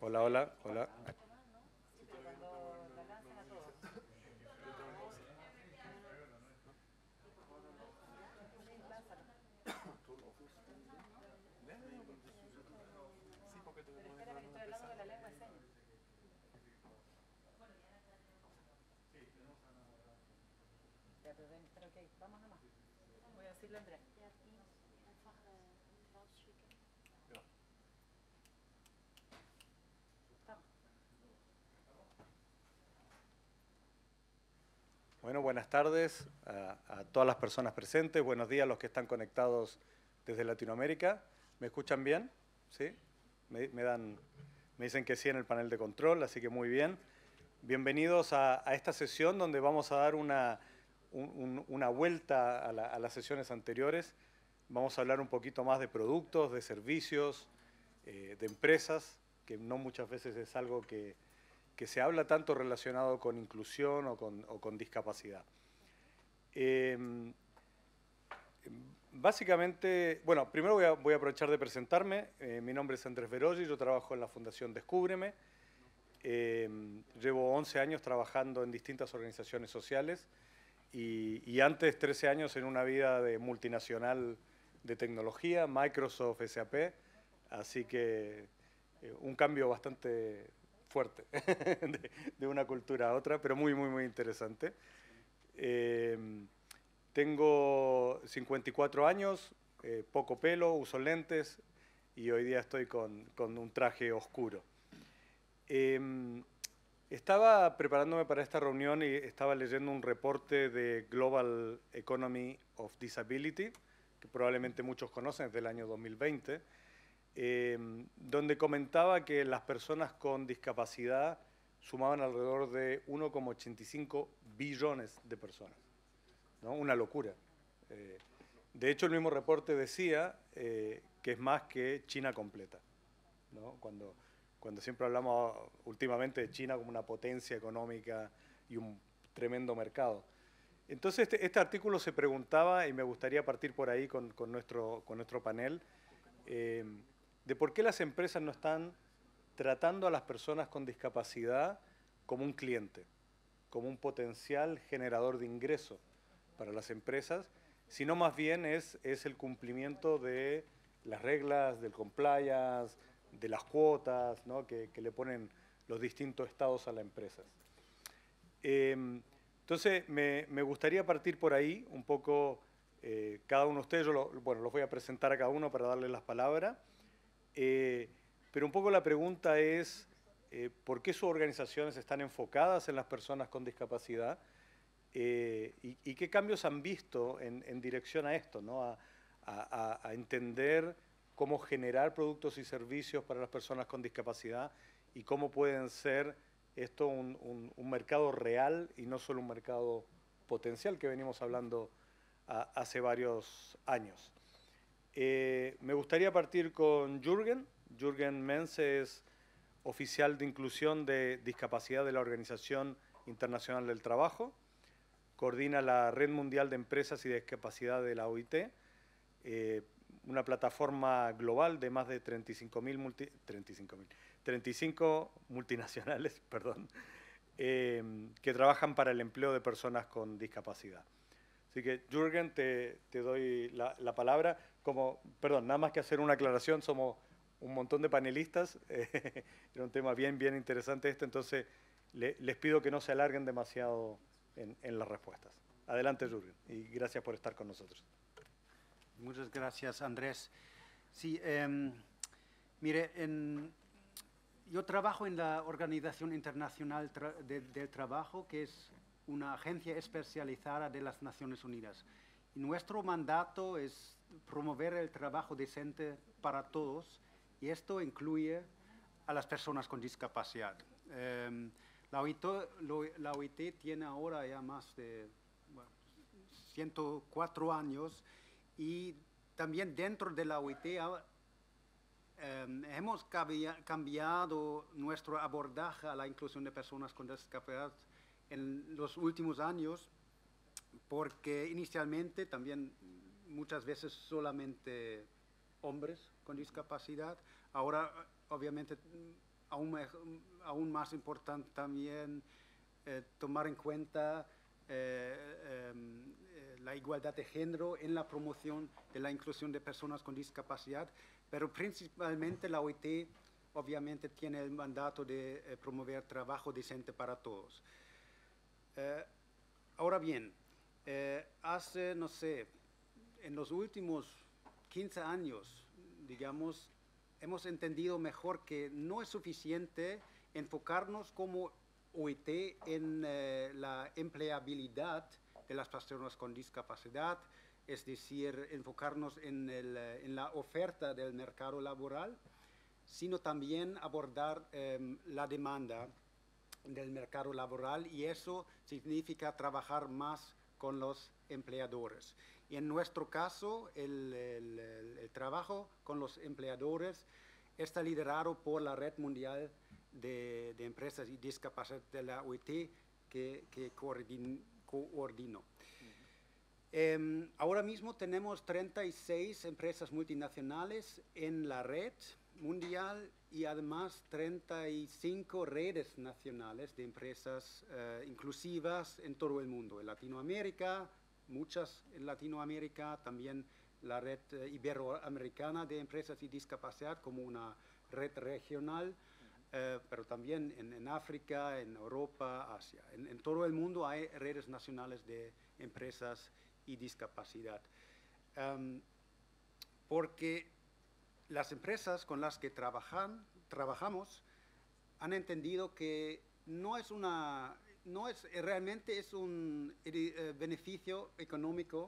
Hola, hola, hola. Bueno, buenas tardes a todas las personas presentes. Buenos días a los que están conectados desde Latinoamérica. ¿Me escuchan bien? ¿Sí? Me dicen que sí en el panel de control, así que muy bien. Bienvenidos a esta sesión donde vamos a dar una vuelta a las sesiones anteriores. Vamos a hablar un poquito más de productos, de servicios, de empresas, que no muchas veces es algo que se habla tanto relacionado con inclusión o con discapacidad. Básicamente, bueno, primero voy a aprovechar de presentarme. Mi nombre es Andrés Verolli, yo trabajo en la Fundación Descúbreme. Llevo 11 años trabajando en distintas organizaciones sociales y antes 13 años en una vida de multinacional de tecnología, Microsoft, SAP, así que un cambio bastante fuerte de una cultura a otra, pero muy, muy, muy interesante. Eh, Tengo 54 años, poco pelo, uso lentes y hoy día estoy con un traje oscuro. Estaba preparándome para esta reunión y estaba leyendo un reporte de Global Economy of Disability, que probablemente muchos conocen, es del año 2020, donde comentaba que las personas con discapacidad sumaban alrededor de 1,85 billones de personas, ¿no? Una locura. De hecho, el mismo reporte decía que es más que China completa, ¿no? Cuando siempre hablamos últimamente de China como una potencia económica y un tremendo mercado. Entonces, este artículo se preguntaba, y me gustaría partir por ahí con nuestro panel, eh, de por qué las empresas no están tratando a las personas con discapacidad como un cliente, como un potencial generador de ingresos para las empresas, sino más bien es el cumplimiento de las reglas, del compliance, de las cuotas, ¿no? que le ponen los distintos estados a las empresas. Entonces, me gustaría partir por ahí un poco, cada uno de ustedes, bueno, los voy a presentar a cada uno para darles las palabras, pero un poco la pregunta es, ¿por qué sus organizaciones están enfocadas en las personas con discapacidad? Y qué cambios han visto en dirección a esto, ¿no? A entender cómo generar productos y servicios para las personas con discapacidad y cómo pueden ser esto un mercado real y no solo un mercado potencial que venimos hablando hace varios años. Me gustaría partir con Jürgen. Jürgen Mense es oficial de inclusión de discapacidad de la Organización Internacional del Trabajo. Coordina la Red Mundial de Empresas y Discapacidad de la OIT, una plataforma global de más de 35 multinacionales perdón, que trabajan para el empleo de personas con discapacidad. Así que, Jürgen, te doy la palabra. Perdón, nada más que hacer una aclaración, somos un montón de panelistas, era un tema bien, bien interesante este, entonces les pido que no se alarguen demasiado en las respuestas. Adelante, Jürgen, y gracias por estar con nosotros. Muchas gracias, Andrés. Sí, mire, yo trabajo en la Organización Internacional del Trabajo, que es una agencia especializada de las Naciones Unidas. Y nuestro mandato es promover el trabajo decente para todos, y esto incluye a las personas con discapacidad. La OIT tiene ahora ya más de 104 años y también dentro de la OIT hemos cambiado nuestro abordaje a la inclusión de personas con discapacidad en los últimos años, porque inicialmente también muchas veces solamente hombres con discapacidad. Ahora obviamente aún más importante también tomar en cuenta la igualdad de género en la promoción de la inclusión de personas con discapacidad, pero principalmente la OIT obviamente tiene el mandato de promover trabajo decente para todos. Ahora bien, hace, no sé, en los últimos 15 años, digamos, hemos entendido mejor que no es suficiente enfocarnos como OIT en la empleabilidad de las personas con discapacidad, es decir, enfocarnos en la oferta del mercado laboral, sino también abordar la demanda del mercado laboral, y eso significa trabajar más con los empleadores. Y en nuestro caso, el trabajo con los empleadores está liderado por la Red Mundial de Empresas y Discapacidad de la OIT, que coordino. Ahora mismo tenemos 36 empresas multinacionales en la red mundial y además 35 redes nacionales de empresas inclusivas en todo el mundo. En Latinoamérica, muchas en Latinoamérica, también la red iberoamericana de empresas y discapacidad como una red regional, pero también en África, en Europa, Asia. En todo el mundo hay redes nacionales de empresas y discapacidad. Porque las empresas con las que trabajamos han entendido que realmente es un beneficio económico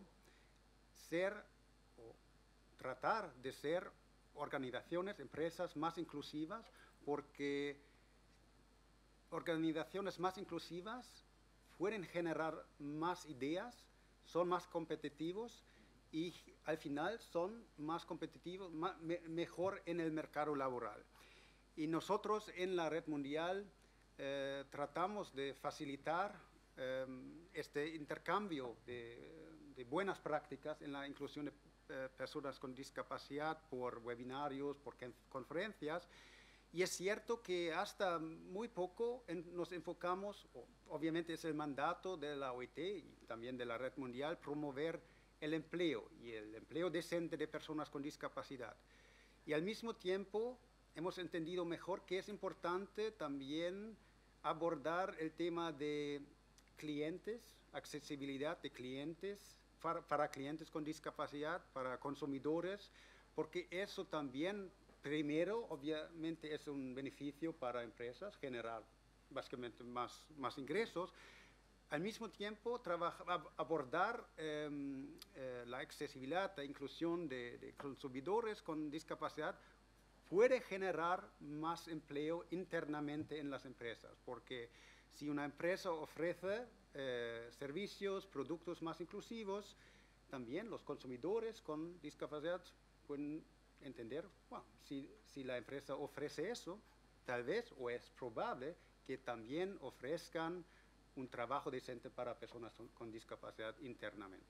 tratar de ser organizaciones, empresas más inclusivas, porque organizaciones más inclusivas pueden generar más ideas, son más competitivos y al final son más competitivos, mejor en el mercado laboral. Y nosotros en la Red Mundial tratamos de facilitar este intercambio de buenas prácticas en la inclusión de personas con discapacidad por webinarios, por conferencias. Y es cierto que hasta muy poco nos enfocamos, obviamente es el mandato de la OIT y también de la Red Mundial, promover el empleo y el empleo decente de personas con discapacidad. Y al mismo tiempo hemos entendido mejor que es importante también abordar el tema de clientes, accesibilidad de clientes, para clientes con discapacidad, para consumidores, porque eso también, primero, obviamente es un beneficio para empresas, generar básicamente más ingresos. Al mismo tiempo, abordar la accesibilidad, la inclusión de consumidores con discapacidad puede generar más empleo internamente en las empresas, porque si una empresa ofrece servicios, productos más inclusivos, también los consumidores con discapacidad pueden entender, bueno, si la empresa ofrece eso, tal vez o es probable que también ofrezcan un trabajo decente para personas con discapacidad internamente.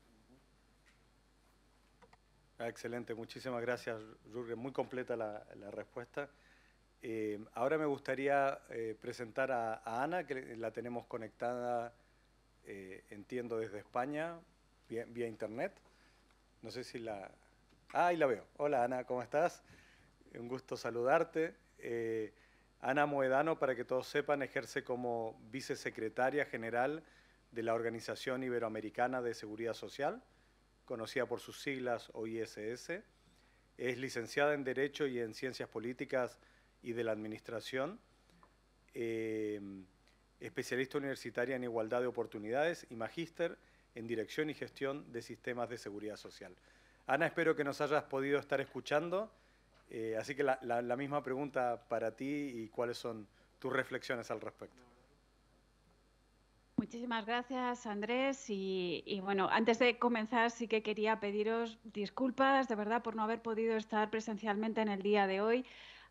Excelente, muchísimas gracias, Jürgen. Muy completa la respuesta. Ahora me gustaría presentar a Ana, que la tenemos conectada, entiendo, desde España, vía internet. No sé si la... Ah, ahí la veo. Hola, Ana, ¿cómo estás? Un gusto saludarte. Ana Moedano, para que todos sepan, ejerce como vicesecretaria general de la Organización Iberoamericana de Seguridad Social, conocida por sus siglas OISS. Es licenciada en Derecho y en Ciencias Políticas y de la Administración, especialista universitaria en Igualdad de Oportunidades y magíster en Dirección y Gestión de Sistemas de Seguridad Social. Ana, espero que nos hayas podido estar escuchando, así que la misma pregunta para ti y cuáles son tus reflexiones al respecto. Muchísimas gracias, Andrés. Y bueno, antes de comenzar sí que quería pediros disculpas, de verdad, por no haber podido estar presencialmente en el día de hoy.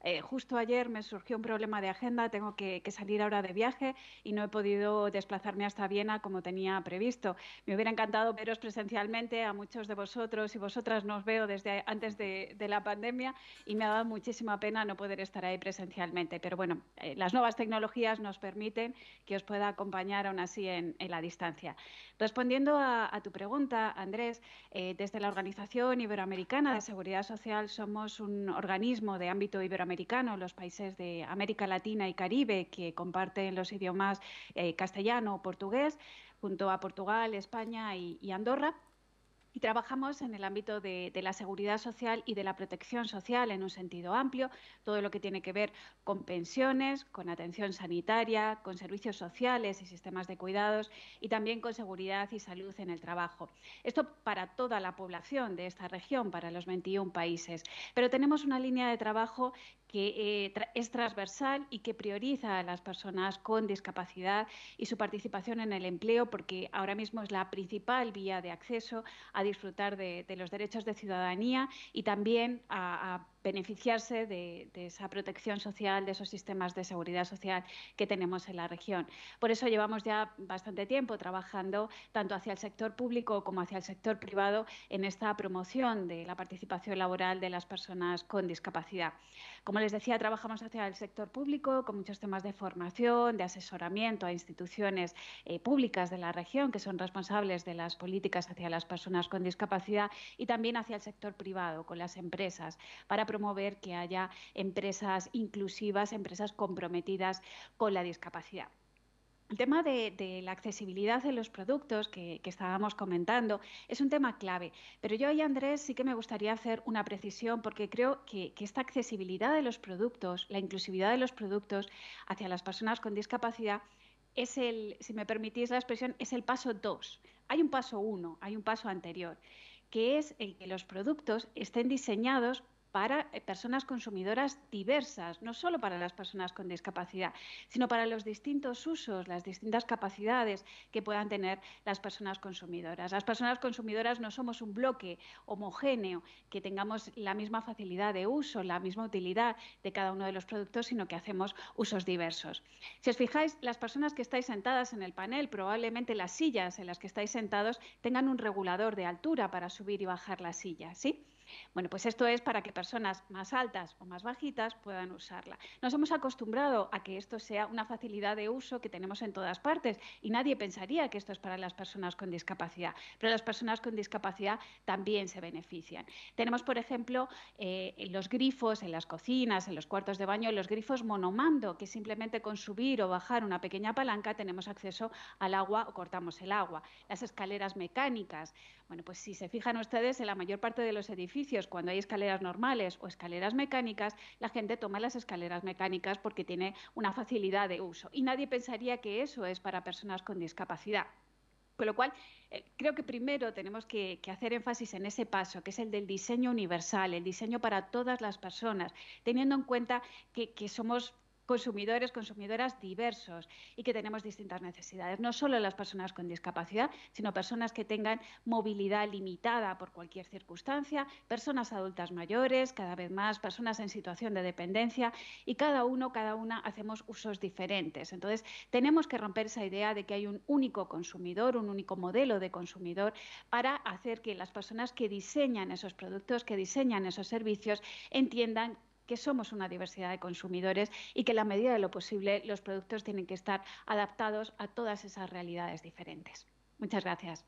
Justo ayer me surgió un problema de agenda, tengo que salir ahora de viaje y no he podido desplazarme hasta Viena como tenía previsto. Me hubiera encantado veros presencialmente, a muchos de vosotros y vosotras no os veo desde antes de la pandemia y me ha dado muchísima pena no poder estar ahí presencialmente. Pero bueno, las nuevas tecnologías nos permiten que os pueda acompañar aún así en la distancia. Respondiendo a tu pregunta, Andrés, desde la Organización Iberoamericana de Seguridad Social somos un organismo de ámbito iberoamericano, los países de América Latina y Caribe que comparten los idiomas castellano o portugués, junto a Portugal, España y Andorra. Y trabajamos en el ámbito de la seguridad social y de la protección social en un sentido amplio, todo lo que tiene que ver con pensiones, con atención sanitaria, con servicios sociales y sistemas de cuidados y también con seguridad y salud en el trabajo. Esto para toda la población de esta región, para los 21 países. Pero tenemos una línea de trabajo que es transversal y que prioriza a las personas con discapacidad y su participación en el empleo, porque ahora mismo es la principal vía de acceso a disfrutar de los derechos de ciudadanía y también a beneficiarse de esa protección social, de esos sistemas de seguridad social que tenemos en la región. Por eso llevamos ya bastante tiempo trabajando tanto hacia el sector público como hacia el sector privado en esta promoción de la participación laboral de las personas con discapacidad. Como les decía, trabajamos hacia el sector público con muchos temas de formación, de asesoramiento a instituciones públicas de la región que son responsables de las políticas hacia las personas con discapacidad y también hacia el sector privado, con las empresas, para promover que haya empresas inclusivas, empresas comprometidas con la discapacidad. El tema de la accesibilidad de los productos que estábamos comentando es un tema clave, pero yo ahí, Andrés, sí que me gustaría hacer una precisión porque creo que esta accesibilidad de los productos, la inclusividad de los productos hacia las personas con discapacidad es si me permitís la expresión, es el paso 2. Hay un paso 1, hay un paso anterior, que es el que los productos estén diseñados para personas consumidoras diversas, no solo para las personas con discapacidad, sino para los distintos usos, las distintas capacidades que puedan tener las personas consumidoras. Las personas consumidoras no somos un bloque homogéneo, que tengamos la misma facilidad de uso, la misma utilidad de cada uno de los productos, sino que hacemos usos diversos. Si os fijáis, las personas que estáis sentadas en el panel, probablemente las sillas en las que estáis sentados tengan un regulador de altura para subir y bajar la silla, ¿sí? Bueno, pues esto es para que personas más altas o más bajitas puedan usarla. Nos hemos acostumbrado a que esto sea una facilidad de uso que tenemos en todas partes y nadie pensaría que esto es para las personas con discapacidad, pero las personas con discapacidad también se benefician. Tenemos, por ejemplo, los grifos en las cocinas, en los cuartos de baño, los grifos monomando, que simplemente con subir o bajar una pequeña palanca tenemos acceso al agua o cortamos el agua. Las escaleras mecánicas. Bueno, pues si se fijan ustedes, en la mayor parte de los edificios, cuando hay escaleras normales o escaleras mecánicas, la gente toma las escaleras mecánicas porque tiene una facilidad de uso. Y nadie pensaría que eso es para personas con discapacidad. Con lo cual, creo que primero tenemos que hacer énfasis en ese paso, que es el del diseño universal, el diseño para todas las personas, teniendo en cuenta que somos consumidores, consumidoras diversos y que tenemos distintas necesidades, no solo las personas con discapacidad, sino personas que tengan movilidad limitada por cualquier circunstancia, personas adultas mayores, cada vez más personas en situación de dependencia y cada uno, cada una hacemos usos diferentes. Entonces, tenemos que romper esa idea de que hay un único consumidor, un único modelo de consumidor para hacer que las personas que diseñan esos productos, que diseñan esos servicios, entiendan que somos una diversidad de consumidores y que en la medida de lo posible los productos tienen que estar adaptados a todas esas realidades diferentes. Muchas gracias.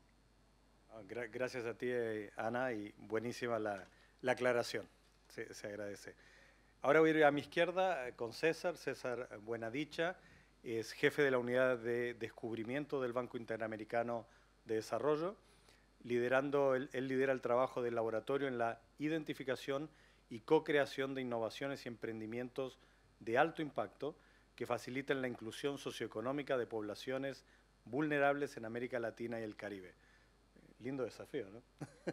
Gracias a ti, Ana, y buenísima la aclaración. Se agradece. Ahora voy a ir a mi izquierda con César Buenadicha, es jefe de la unidad de descubrimiento del Banco Interamericano de Desarrollo, él lidera el trabajo del laboratorio en la identificación y co-creación de innovaciones y emprendimientos de alto impacto que faciliten la inclusión socioeconómica de poblaciones vulnerables en América Latina y el Caribe. Lindo desafío, ¿no?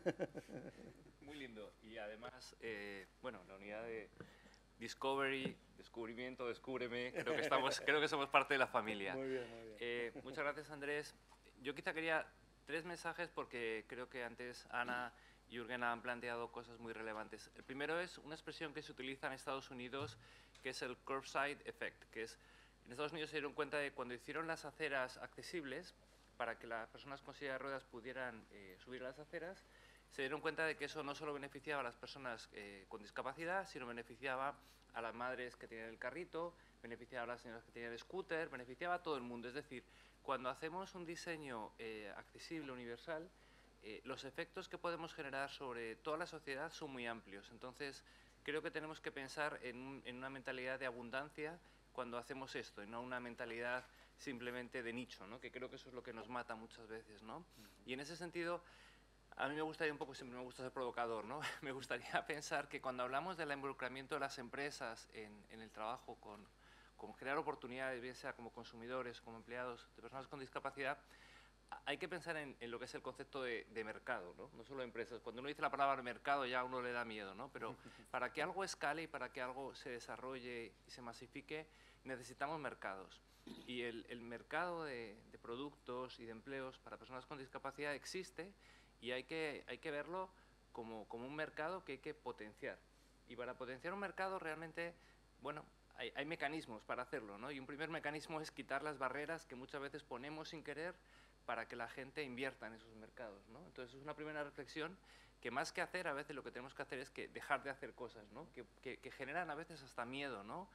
Muy lindo. Y además, bueno, la unidad de descubrimiento, descúbreme, creo que somos parte de la familia. Muy bien, muy bien. Muchas gracias, Andrés. Yo quizá quería 3 mensajes porque creo que antes Ana Jürgen han planteado cosas muy relevantes. El primero es una expresión que se utiliza en Estados Unidos, que es el curbside effect, que es, en Estados Unidos se dieron cuenta de cuando hicieron las aceras accesibles, para que las personas con silla de ruedas pudieran subir a las aceras, se dieron cuenta de que eso no solo beneficiaba a las personas con discapacidad, sino beneficiaba a las madres que tenían el carrito, beneficiaba a las señoras que tenían el scooter, beneficiaba a todo el mundo. Es decir, cuando hacemos un diseño accesible, universal, los efectos que podemos generar sobre toda la sociedad son muy amplios. Entonces, creo que tenemos que pensar en una mentalidad de abundancia cuando hacemos esto, y no una mentalidad simplemente de nicho, ¿no? Que creo que eso es lo que nos mata muchas veces, ¿no? Y en ese sentido, a mí me gustaría un poco, siempre me gusta ser provocador, ¿no? Me gustaría pensar que cuando hablamos del involucramiento de las empresas en el trabajo con crear oportunidades, bien sea como consumidores, como empleados de personas con discapacidad, hay que pensar en lo que es el concepto de mercado, ¿no? No solo empresas. Cuando uno dice la palabra mercado ya a uno le da miedo, ¿no? Pero para que algo escale y para que algo se desarrolle y se masifique, necesitamos mercados. Y el mercado de productos y de empleos para personas con discapacidad existe y hay que verlo como un mercado que hay que potenciar. Y para potenciar un mercado realmente, bueno, hay mecanismos para hacerlo, ¿no? Y un primer mecanismo es quitar las barreras que muchas veces ponemos sin querer para que la gente invierta en esos mercados, ¿no? Entonces es una primera reflexión que más que hacer, a veces lo que tenemos que hacer es que dejar de hacer cosas, ¿no? Que generan a veces hasta miedo, ¿no?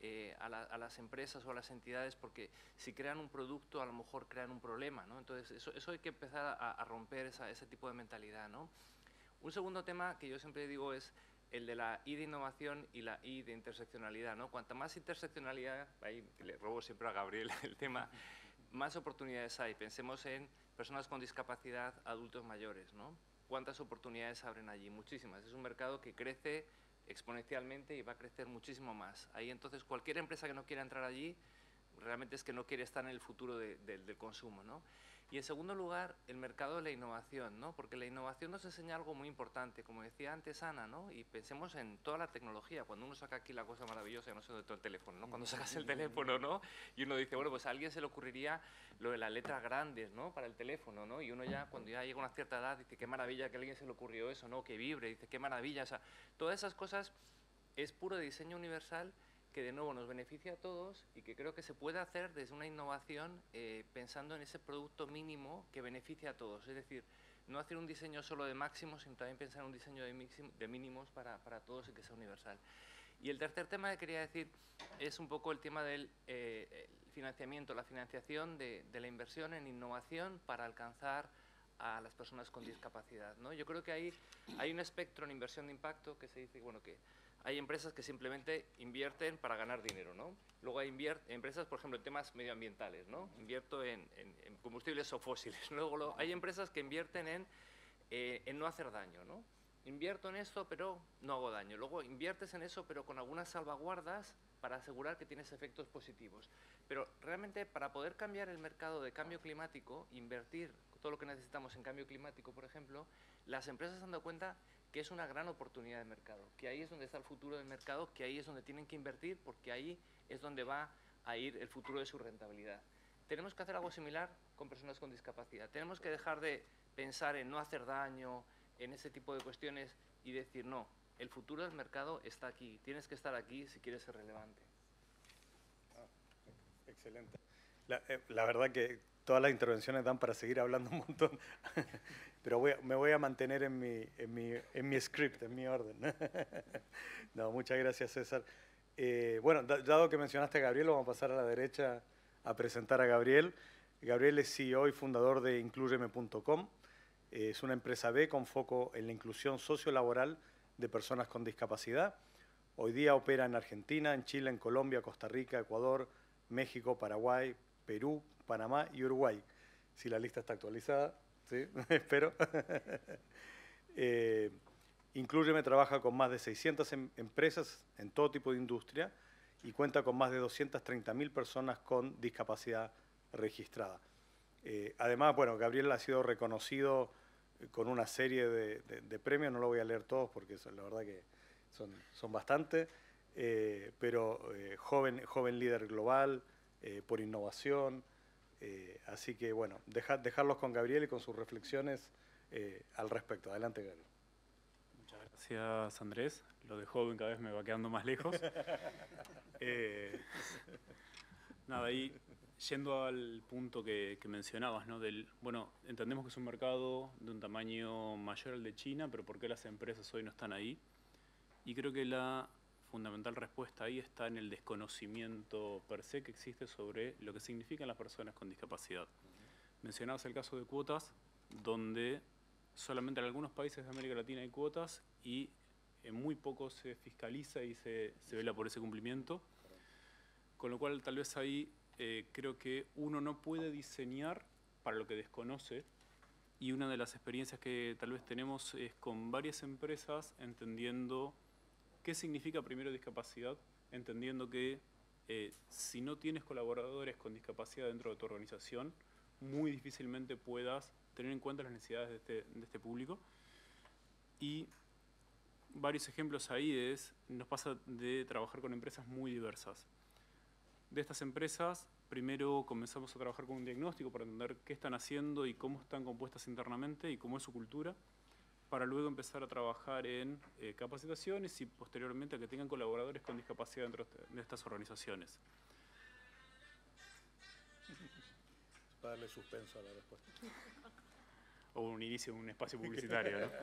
A las empresas o a las entidades, porque si crean un producto a lo mejor crean un problema, ¿no? Entonces eso hay que empezar a romper ese tipo de mentalidad, ¿no? Un segundo tema que yo siempre digo es el de la I de innovación y la I de interseccionalidad, ¿no? Cuanta más interseccionalidad, ahí le robo siempre a Gabriel el tema, más oportunidades hay. Pensemos en personas con discapacidad, adultos mayores, ¿no? ¿Cuántas oportunidades abren allí? Muchísimas. Es un mercado que crece exponencialmente y va a crecer muchísimo más. Ahí entonces cualquier empresa que no quiera entrar allí realmente es que no quiere estar en el futuro del consumo, ¿no? Y en segundo lugar, el mercado de la innovación, ¿no? Porque la innovación nos enseña algo muy importante, como decía antes Ana, ¿no? Y pensemos en toda la tecnología. Cuando uno saca aquí la cosa maravillosa, no sé dónde está el teléfono, ¿no? Cuando sacas el teléfono, ¿no? Y uno dice, bueno, pues a alguien se le ocurriría lo de las letras grandes, ¿no? Para el teléfono, ¿no? Y uno ya, cuando ya llega a una cierta edad, dice, qué maravilla que a alguien se le ocurrió eso, ¿no? Que vibre, dice, qué maravilla. O sea, todas esas cosas es puro diseño universal que de nuevo nos beneficia a todos y que creo que se puede hacer desde una innovación pensando en ese producto mínimo que beneficia a todos. Es decir, no hacer un diseño solo de máximos, sino también pensar en un diseño de mínimos para todos y que sea universal. Y el tercer tema que quería decir es un poco el tema del financiamiento, la financiación de la inversión en innovación para alcanzar a las personas con discapacidad, ¿no? Yo creo que ahí hay un espectro en inversión de impacto que se dice, bueno, que hay empresas que simplemente invierten para ganar dinero, ¿no? Luego hay empresas, por ejemplo, en temas medioambientales, ¿no? Invierto en combustibles o fósiles. Luego hay empresas que invierten en no hacer daño, ¿no? Invierto en esto, pero no hago daño. Luego inviertes en eso, pero con algunas salvaguardas para asegurar que tienes efectos positivos. Pero realmente para poder cambiar el mercado de cambio climático, invertir todo lo que necesitamos en cambio climático, por ejemplo, las empresas se han dado cuenta que es una gran oportunidad de mercado, que ahí es donde está el futuro del mercado, que ahí es donde tienen que invertir, porque ahí es donde va a ir el futuro de su rentabilidad. Tenemos que hacer algo similar con personas con discapacidad. Tenemos que dejar de pensar en no hacer daño, en ese tipo de cuestiones y decir, no, el futuro del mercado está aquí, tienes que estar aquí si quieres ser relevante. Excelente. La verdad que todas las intervenciones dan para seguir hablando un montón, pero me voy a mantener en mi script, en mi orden. No, muchas gracias, César. Bueno, dado que mencionaste a Gabriel, vamos a pasar a la derecha a presentar a Gabriel. Gabriel es CEO y fundador de Incluyeme.com. Es una empresa B con foco en la inclusión sociolaboral de personas con discapacidad. Hoy día opera en Argentina, en Chile, en Colombia, Costa Rica, Ecuador, México, Paraguay, Perú, Panamá y Uruguay. Si la lista está actualizada, ¿sí? Espero. Incluyeme trabaja con más de 600 empresas en todo tipo de industria y cuenta con más de 230.000 personas con discapacidad registrada. Además, bueno, Gabriel ha sido reconocido con una serie de premios, no lo voy a leer todos porque la verdad que son bastantes, pero joven líder global, por innovación, así que bueno, dejarlos con Gabriel y con sus reflexiones al respecto. Adelante, Gabriel. Gracias, Andrés. Lo de joven cada vez me va quedando más lejos. Nada, ahí yendo al punto que mencionabas, ¿no? Bueno, entendemos que es un mercado de un tamaño mayor al de China, pero ¿por qué las empresas hoy no están ahí? Y creo que la fundamental respuesta ahí está en el desconocimiento per se que existe sobre lo que significan las personas con discapacidad. Mencionabas el caso de cuotas, donde solamente en algunos países de América Latina hay cuotas y en muy poco se fiscaliza y se vela por ese cumplimiento. Con lo cual, tal vez ahí creo que uno no puede diseñar para lo que desconoce. Y una de las experiencias que tal vez tenemos es con varias empresas entendiendo qué significa primero discapacidad, entendiendo que si no tienes colaboradores con discapacidad dentro de tu organización, muy difícilmente puedas tener en cuenta las necesidades de este público. Y varios ejemplos ahí nos pasa de trabajar con empresas muy diversas. De estas empresas, primero comenzamos a trabajar con un diagnóstico para entender qué están haciendo y cómo están compuestas internamente y cómo es su cultura, para luego empezar a trabajar en capacitaciones y posteriormente a que tengan colaboradores con discapacidad dentro de estas organizaciones. Para darle suspenso a la respuesta. O un inicio de un espacio publicitario, ¿no?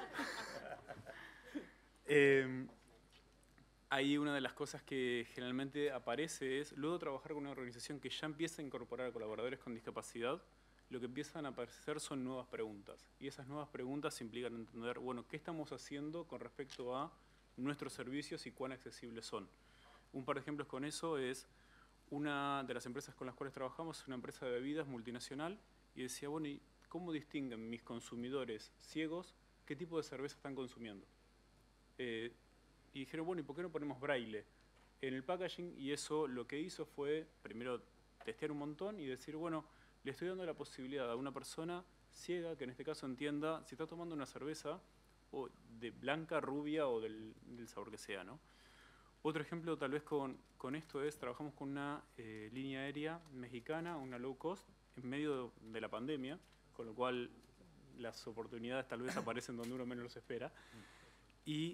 Ahí una de las cosas que generalmente aparece es, luego de trabajar con una organización que ya empieza a incorporar a colaboradores con discapacidad, lo que empiezan a aparecer son nuevas preguntas. Y esas nuevas preguntas implican entender, bueno, ¿qué estamos haciendo con respecto a nuestros servicios y cuán accesibles son? Un par de ejemplos con eso es, una de las empresas con las cuales trabajamos es una empresa de bebidas multinacional y decía, bueno, ¿y cómo distinguen mis consumidores ciegos qué tipo de cerveza están consumiendo? Y dijeron, bueno, ¿y por qué no ponemos braille en el packaging? Y eso lo que hizo fue, primero, testear un montón y decir, bueno, le estoy dando la posibilidad a una persona ciega, que en este caso entienda si está tomando una cerveza o de blanca, rubia o del sabor que sea, ¿no? Otro ejemplo tal vez con esto es, trabajamos con una línea aérea mexicana, una low cost, en medio de la pandemia, con lo cual las oportunidades tal vez aparecen donde uno menos los espera. Y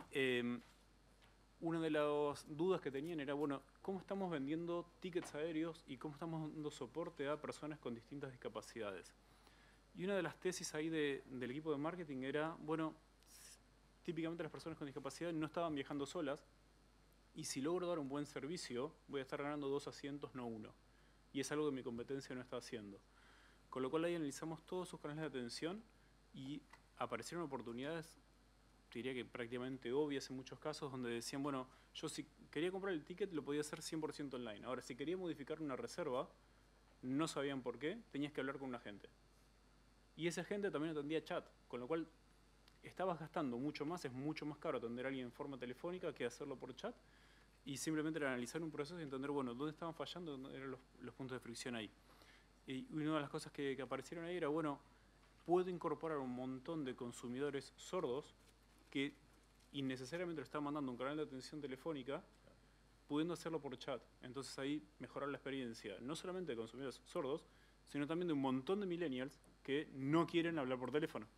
una de las dudas que tenían era, bueno, ¿cómo estamos vendiendo tickets aéreos y cómo estamos dando soporte a personas con distintas discapacidades? Y una de las tesis ahí del equipo de marketing era, bueno, típicamente las personas con discapacidad no estaban viajando solas, y si logro dar un buen servicio, voy a estar ganando 2 asientos, no 1. Y es algo que mi competencia no está haciendo. Con lo cual ahí analizamos todos sus canales de atención y aparecieron oportunidades, diría que prácticamente obvias en muchos casos, donde decían, bueno, yo si quería comprar el ticket lo podía hacer 100% online. Ahora, si quería modificar una reserva, no sabían por qué, tenías que hablar con un agente. Y ese agente también atendía chat, con lo cual estabas gastando mucho más, es mucho más caro atender a alguien en forma telefónica que hacerlo por chat. Y simplemente era analizar un proceso y entender, bueno, dónde estaban fallando, dónde eran los puntos de fricción ahí. Y una de las cosas que aparecieron ahí era, bueno, puedo incorporar un montón de consumidores sordos que innecesariamente le están mandando un canal de atención telefónica, pudiendo hacerlo por chat. Entonces ahí mejorar la experiencia, no solamente de consumidores sordos, sino también de un montón de millennials que no quieren hablar por teléfono.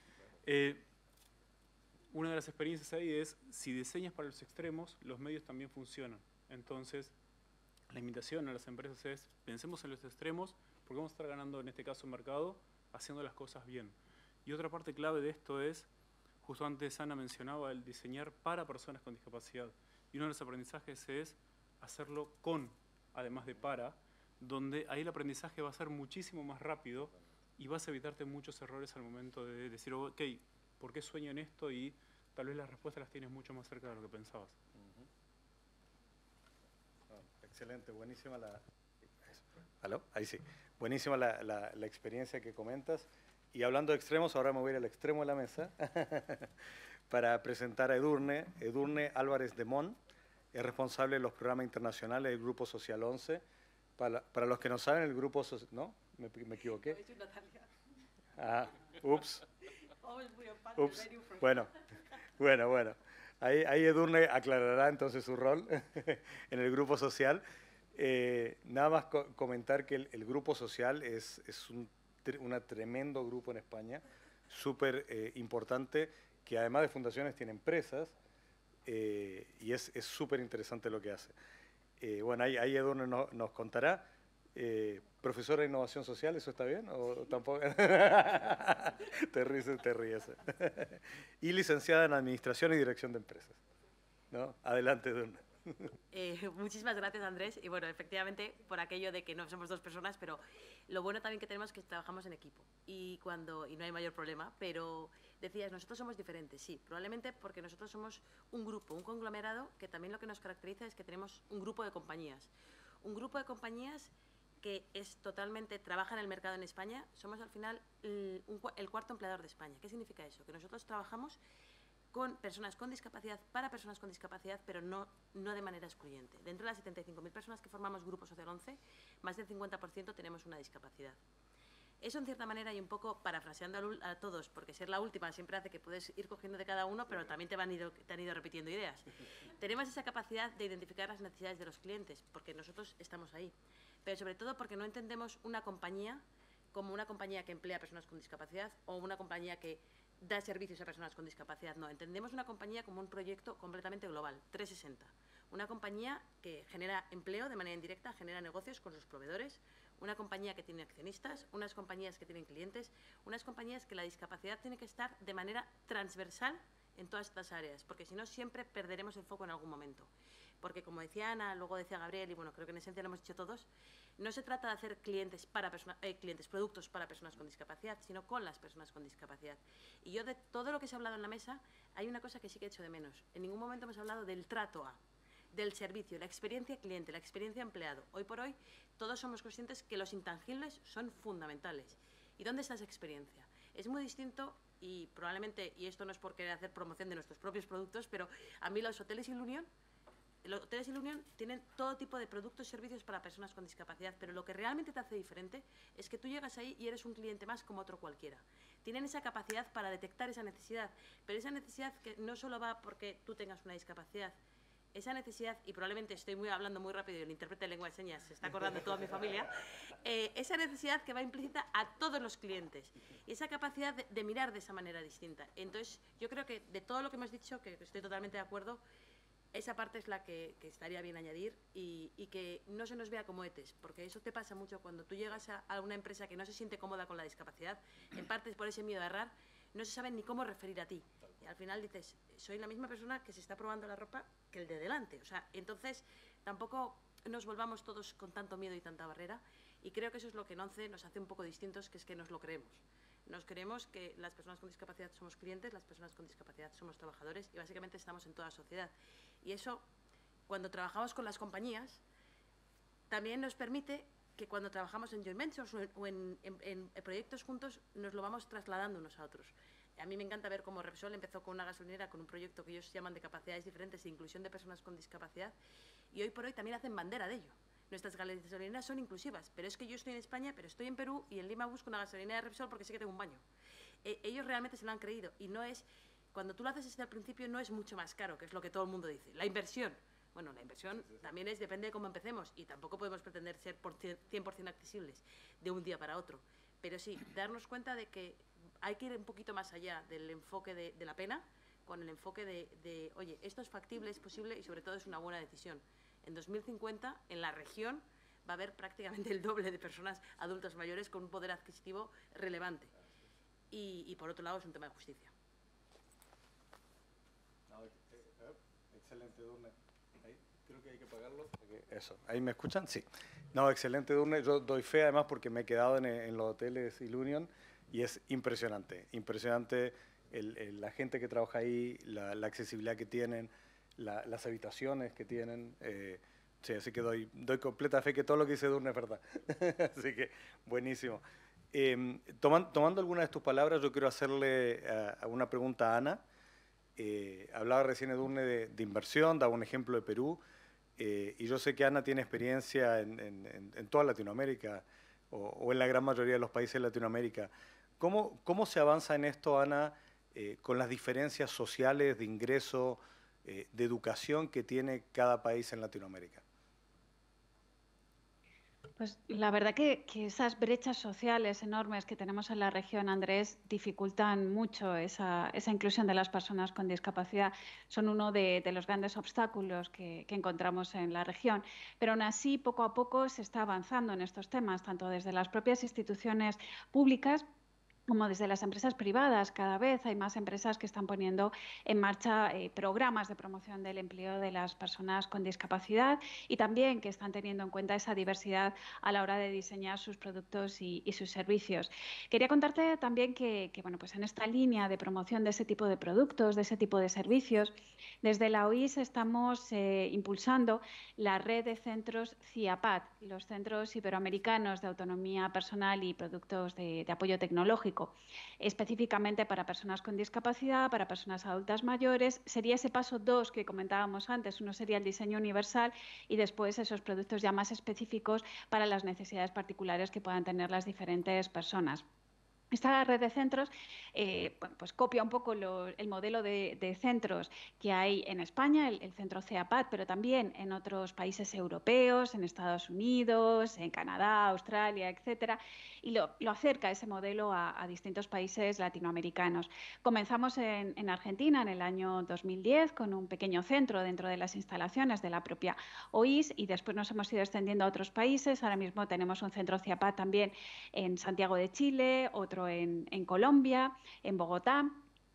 Una de las experiencias ahí es, si diseñas para los extremos, los medios también funcionan. Entonces, la invitación a las empresas es, pensemos en los extremos, porque vamos a estar ganando, en este caso, mercado, haciendo las cosas bien. Y otra parte clave de esto es, justo antes Ana mencionaba, el diseñar para personas con discapacidad. Y uno de los aprendizajes es hacerlo con, además de para, donde ahí el aprendizaje va a ser muchísimo más rápido y vas a evitarte muchos errores al momento de decir, ok, ¿por qué sueño en esto? Y tal vez las respuestas las tienes mucho más cerca de lo que pensabas. Excelente, buenísima la... ¿Aló? Ahí sí. Buenísima la experiencia que comentas. Y hablando de extremos, ahora me voy a ir al extremo de la mesa para presentar a Edurne. Edurne Álvarez de Mon es responsable de los programas internacionales del Grupo Social 11. Para los que no saben, el Grupo Social... ¿No? ¿Me equivoqué? Ah, ups. Ups. Bueno. Ahí Edurne aclarará entonces su rol en el Grupo Social. Nada más comentar que el Grupo Social es un tremendo grupo en España, súper importante que además de fundaciones tiene empresas, y es súper interesante lo que hace. Bueno, ahí Edurne nos contará. Profesora de Innovación Social, ¿eso está bien? ¿O tampoco? Te ríes. Y licenciada en Administración y Dirección de Empresas, ¿no? Adelante, Edurne. Muchísimas gracias, Andrés. Y bueno, efectivamente, por aquello de que no somos dos personas, pero lo bueno también que tenemos es que trabajamos en equipo y no hay mayor problema. Pero decías, nosotros somos diferentes, sí, probablemente porque nosotros somos un grupo, un conglomerado, que también lo que nos caracteriza es que tenemos un grupo de compañías. Un grupo de compañías que es totalmente, trabaja en el mercado en España. Somos al final el cuarto empleador de España. ¿Qué significa eso? Que nosotros trabajamos con personas con discapacidad, para personas con discapacidad, pero no de manera excluyente. Dentro de las 75.000 personas que formamos Grupo Social 11, más del 50% tenemos una discapacidad. Eso, en cierta manera, y un poco parafraseando a todos, porque ser la última siempre hace que puedes ir cogiendo de cada uno, pero también te han ido repitiendo ideas. Tenemos esa capacidad de identificar las necesidades de los clientes, porque nosotros estamos ahí. Pero sobre todo porque no entendemos una compañía como una compañía que emplea a personas con discapacidad o una compañía que da servicios a personas con discapacidad. No, entendemos una compañía como un proyecto completamente global, 360. Una compañía que genera empleo de manera indirecta, genera negocios con sus proveedores, una compañía que tiene accionistas, unas compañías que tienen clientes, unas compañías que la discapacidad tiene que estar de manera transversal en todas estas áreas, porque si no siempre perderemos el foco en algún momento. Porque como decía Ana, luego decía Gabriel, y bueno, creo que en esencia lo hemos dicho todos, no se trata de hacer productos para personas con discapacidad, sino con las personas con discapacidad. Y yo, de todo lo que se ha hablado en la mesa, hay una cosa que sí que he hecho de menos. En ningún momento hemos hablado del trato del servicio, la experiencia cliente, la experiencia empleado. Hoy por hoy todos somos conscientes que los intangibles son fundamentales. ¿Y dónde está esa experiencia? Es muy distinto y probablemente, y esto no es por querer hacer promoción de nuestros propios productos, pero a mí los hoteles Ilunion tienen todo tipo de productos y servicios para personas con discapacidad, pero lo que realmente te hace diferente es que tú llegas ahí y eres un cliente más como otro cualquiera. Tienen esa capacidad para detectar esa necesidad, pero esa necesidad que no solo va porque tú tengas una discapacidad, esa necesidad, y probablemente estoy hablando muy rápido y el intérprete de lengua de señas se está acordando toda mi familia, esa necesidad que va implícita a todos los clientes y esa capacidad de mirar de esa manera distinta. Entonces, yo creo que de todo lo que hemos dicho, que estoy totalmente de acuerdo, esa parte es la que estaría bien añadir y que no se nos vea como ETEs, porque eso te pasa mucho cuando tú llegas a una empresa que no se siente cómoda con la discapacidad, en parte por ese miedo a errar, no se saben ni cómo referir a ti. Y al final dices, soy la misma persona que se está probando la ropa que el de delante. O sea, entonces tampoco nos volvamos todos con tanto miedo y tanta barrera. Y creo que eso es lo que en ONCE nos hace un poco distintos, que es que nos lo creemos. Nos creemos que las personas con discapacidad somos clientes, las personas con discapacidad somos trabajadores y básicamente estamos en toda la sociedad. Y eso, cuando trabajamos con las compañías, también nos permite que cuando trabajamos en joint ventures o en proyectos juntos, nos lo vamos trasladando unos a otros. A mí me encanta ver cómo Repsol empezó con una gasolinera, con un proyecto que ellos llaman de capacidades diferentes e inclusión de personas con discapacidad, y hoy por hoy también hacen bandera de ello. Nuestras gasolineras son inclusivas, pero es que yo estoy en España, pero estoy en Perú y en Lima busco una gasolinera de Repsol porque sé que tengo un baño. Ellos realmente se lo han creído y no es, cuando tú lo haces desde el principio no es mucho más caro, que es lo que todo el mundo dice. La inversión, bueno, la inversión también depende de cómo empecemos y tampoco podemos pretender ser 100% accesibles de un día para otro, pero sí, darnos cuenta de que hay que ir un poquito más allá del enfoque de la pena, con el enfoque de, oye, esto es factible, es posible y sobre todo es una buena decisión. En 2050, en la región, va a haber prácticamente el doble de personas adultos mayores con un poder adquisitivo relevante. Y por otro lado, es un tema de justicia. Excelente, Edurne. Ahí, creo que hay que pagarlo. Eso, ¿ahí me escuchan? Sí. No, excelente, Edurne. Yo doy fe además porque me he quedado en los hoteles Ilunion y es impresionante. Impresionante la gente que trabaja ahí, la accesibilidad que tienen, las habitaciones que tienen. Sí, así que doy completa fe que todo lo que dice Edurne es verdad. Así que, buenísimo. Tomando algunas de tus palabras, yo quiero hacerle una pregunta a Ana. Hablaba recién Edurne de inversión, daba un ejemplo de Perú, y yo sé que Ana tiene experiencia en toda Latinoamérica, o en la gran mayoría de los países de Latinoamérica. ¿Cómo se avanza en esto, Ana, con las diferencias sociales de ingreso, de educación que tiene cada país en Latinoamérica? Pues la verdad que esas brechas sociales enormes que tenemos en la región, Andrés, dificultan mucho esa inclusión de las personas con discapacidad. Son uno de los grandes obstáculos que encontramos en la región. Pero aún así, poco a poco se está avanzando en estos temas, tanto desde las propias instituciones públicas como desde las empresas privadas. Cada vez hay más empresas que están poniendo en marcha programas de promoción del empleo de las personas con discapacidad y también que están teniendo en cuenta esa diversidad a la hora de diseñar sus productos y sus servicios. Quería contarte también que bueno, pues en esta línea de promoción de ese tipo de productos, de ese tipo de servicios, desde la OIS estamos impulsando la red de centros CIAPAT, los Centros Iberoamericanos de Autonomía Personal y Productos de Apoyo Tecnológico, específicamente para personas con discapacidad, para personas adultas mayores. Sería ese paso 2 que comentábamos antes. Uno sería el diseño universal y después esos productos ya más específicos para las necesidades particulares que puedan tener las diferentes personas. Esta red de centros pues copia un poco el modelo de centros que hay en España, el centro CEAPAT, pero también en otros países europeos, en Estados Unidos, en Canadá, Australia, etcétera, y lo acerca ese modelo a distintos países latinoamericanos. Comenzamos en Argentina en el año 2010 con un pequeño centro dentro de las instalaciones de la propia OIS y después nos hemos ido extendiendo a otros países. Ahora mismo tenemos un centro CIAPAT también en Santiago de Chile, otro en Colombia, en Bogotá.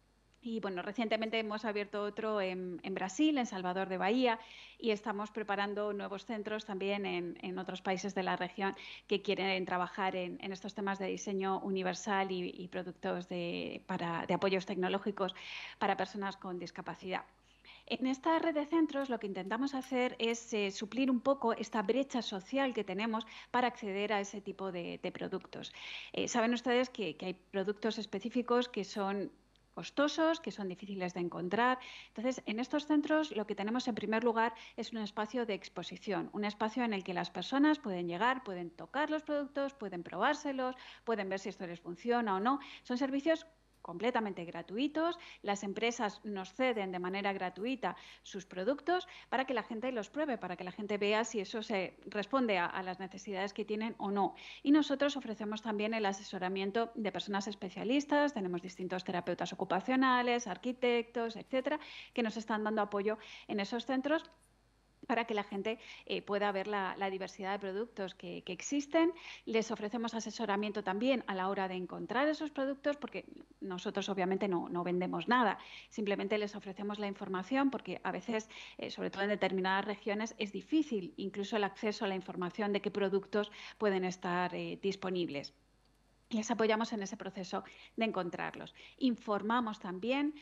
Y bueno, recientemente hemos abierto otro en Brasil, en Salvador de Bahía, y estamos preparando nuevos centros también en otros países de la región que quieren trabajar en estos temas de diseño universal y productos de apoyos tecnológicos para personas con discapacidad. En esta red de centros lo que intentamos hacer es suplir un poco esta brecha social que tenemos para acceder a ese tipo de productos. Saben ustedes que hay productos específicos que son costosos, que son difíciles de encontrar. Entonces, en estos centros lo que tenemos en primer lugar es un espacio de exposición, un espacio en el que las personas pueden llegar, pueden tocar los productos, pueden probárselos, pueden ver si esto les funciona o no. Son servicios completamente gratuitos. Las empresas nos ceden de manera gratuita sus productos para que la gente los pruebe, para que la gente vea si eso se responde a las necesidades que tienen o no. Y nosotros ofrecemos también el asesoramiento de personas especialistas. Tenemos distintos terapeutas ocupacionales, arquitectos, etcétera, que nos están dando apoyo en esos centros para que la gente pueda ver la diversidad de productos que existen. Les ofrecemos asesoramiento también a la hora de encontrar esos productos, porque nosotros obviamente no vendemos nada, simplemente les ofrecemos la información, porque a veces, sobre todo en determinadas regiones, es difícil incluso el acceso a la información de qué productos pueden estar disponibles. Les apoyamos en ese proceso de encontrarlos. Informamos también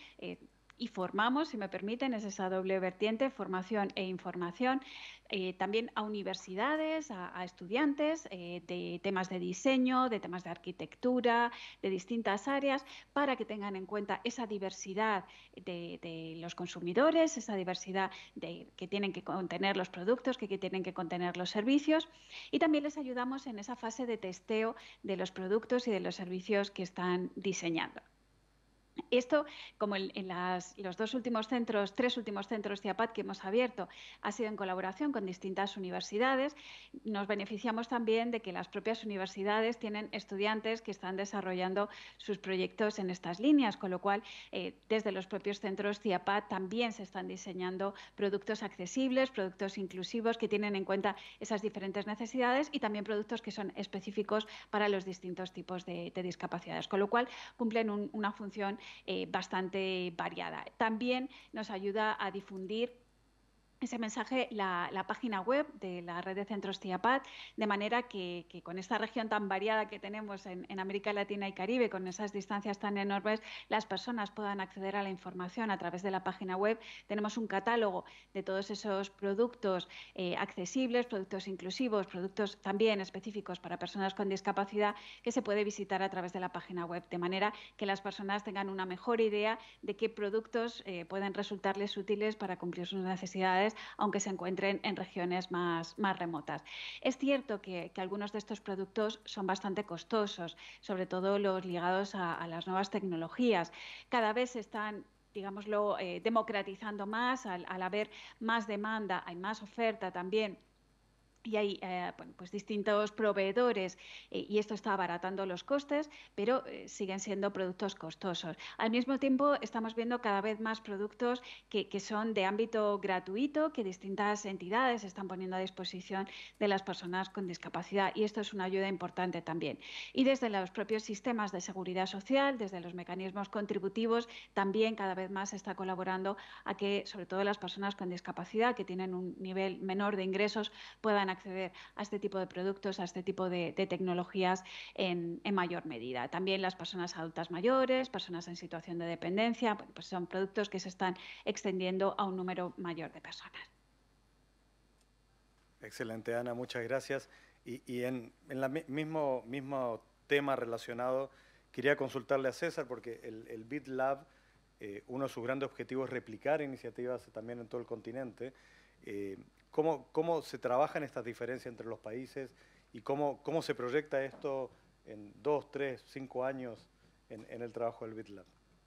y formamos, si me permiten, es esa doble vertiente, formación e información, también a universidades, a estudiantes de temas de diseño, de temas de arquitectura, de distintas áreas, para que tengan en cuenta esa diversidad de los consumidores, esa diversidad que tienen que contener los productos, que tienen que contener los servicios, y también les ayudamos en esa fase de testeo de los productos y de los servicios que están diseñando. Esto, como en los tres últimos centros CIAPAT que hemos abierto, ha sido en colaboración con distintas universidades. Nos beneficiamos también de que las propias universidades tienen estudiantes que están desarrollando sus proyectos en estas líneas, con lo cual desde los propios centros CIAPAT también se están diseñando productos accesibles, productos inclusivos que tienen en cuenta esas diferentes necesidades y también productos que son específicos para los distintos tipos de discapacidades, con lo cual cumplen una función bastante variada. También nos ayuda a difundir ese mensaje la página web de la red de centros CIAPAT, de manera que con esta región tan variada que tenemos en América Latina y Caribe, con esas distancias tan enormes, las personas puedan acceder a la información a través de la página web. Tenemos un catálogo de todos esos productos accesibles, productos inclusivos, productos también específicos para personas con discapacidad, que se puede visitar a través de la página web, de manera que las personas tengan una mejor idea de qué productos pueden resultarles útiles para cumplir sus necesidades, aunque se encuentren en regiones más remotas. Es cierto que algunos de estos productos son bastante costosos, sobre todo los ligados a las nuevas tecnologías. Cada vez se están, digámoslo, democratizando más. Al haber más demanda, hay más oferta también. y hay bueno, pues distintos proveedores y esto está abaratando los costes, pero siguen siendo productos costosos. Al mismo tiempo, estamos viendo cada vez más productos que son de ámbito gratuito, que distintas entidades están poniendo a disposición de las personas con discapacidad y esto es una ayuda importante también. Y desde los propios sistemas de seguridad social, desde los mecanismos contributivos, también cada vez más se está colaborando a que, sobre todo las personas con discapacidad que tienen un nivel menor de ingresos, puedan acceder a este tipo de productos, a este tipo de tecnologías en mayor medida. También las personas adultas mayores, personas en situación de dependencia, bueno, pues son productos que se están extendiendo a un número mayor de personas. Excelente, Ana, muchas gracias. Y en el mismo tema relacionado, quería consultarle a César, porque el BitLab, uno de sus grandes objetivos es replicar iniciativas también en todo el continente. ¿Cómo se trabajan estas diferencias entre los países y cómo se proyecta esto en 2, 3, 5 años en el trabajo del BitLab?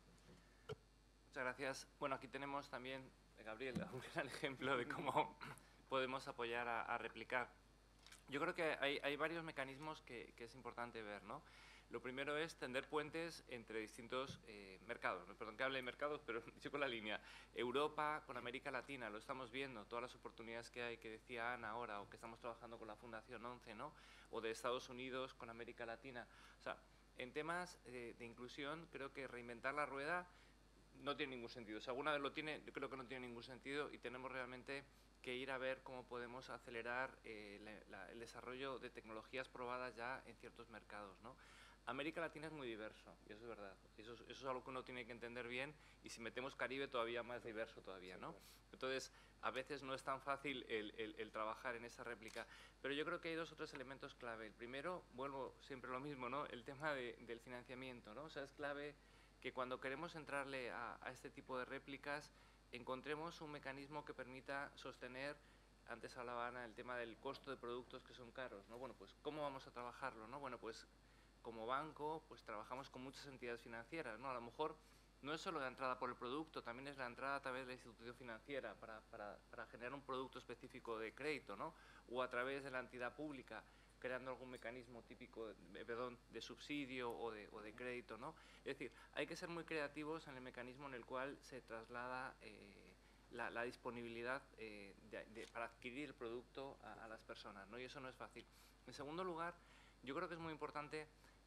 Muchas gracias. Bueno, aquí tenemos también, Gabriel, un gran ejemplo de cómo podemos apoyar a replicar. Yo creo que hay varios mecanismos que es importante ver, ¿no? Lo primero es tender puentes entre distintos mercados. Perdón que hable de mercados, pero sigo la línea. Europa con América Latina, lo estamos viendo, todas las oportunidades que hay, que decía Ana ahora, o que estamos trabajando con la Fundación 11, ¿no? O de Estados Unidos con América Latina. O sea, en temas de inclusión, creo que reinventar la rueda no tiene ningún sentido. Si alguna vez lo tiene, yo creo que no tiene ningún sentido y tenemos realmente que ir a ver cómo podemos acelerar el desarrollo de tecnologías probadas ya en ciertos mercados, ¿no? América Latina es muy diverso, y eso es verdad. Eso es algo que uno tiene que entender bien, y si metemos Caribe todavía más diverso todavía, ¿no? Entonces, a veces no es tan fácil el trabajar en esa réplica. Pero yo creo que hay 2 o 3 elementos clave. El primero, vuelvo siempre a lo mismo, ¿no? El tema del financiamiento, ¿no? O sea, es clave que cuando queremos entrarle a este tipo de réplicas, encontremos un mecanismo que permita sostener, antes hablaba Ana, el tema del costo de productos que son caros, ¿no? Bueno, pues, ¿cómo vamos a trabajarlo, no? Bueno, pues, como banco, pues trabajamos con muchas entidades financieras, ¿no? A lo mejor no es solo la entrada por el producto, también es la entrada a través de la institución financiera para generar un producto específico de crédito, ¿no? O a través de la entidad pública, creando algún mecanismo típico de subsidio o de crédito, ¿no? Es decir, hay que ser muy creativos en el mecanismo en el cual se traslada la disponibilidad para adquirir el producto a las personas, ¿no? Y eso no es fácil. En segundo lugar, yo creo que es muy importante,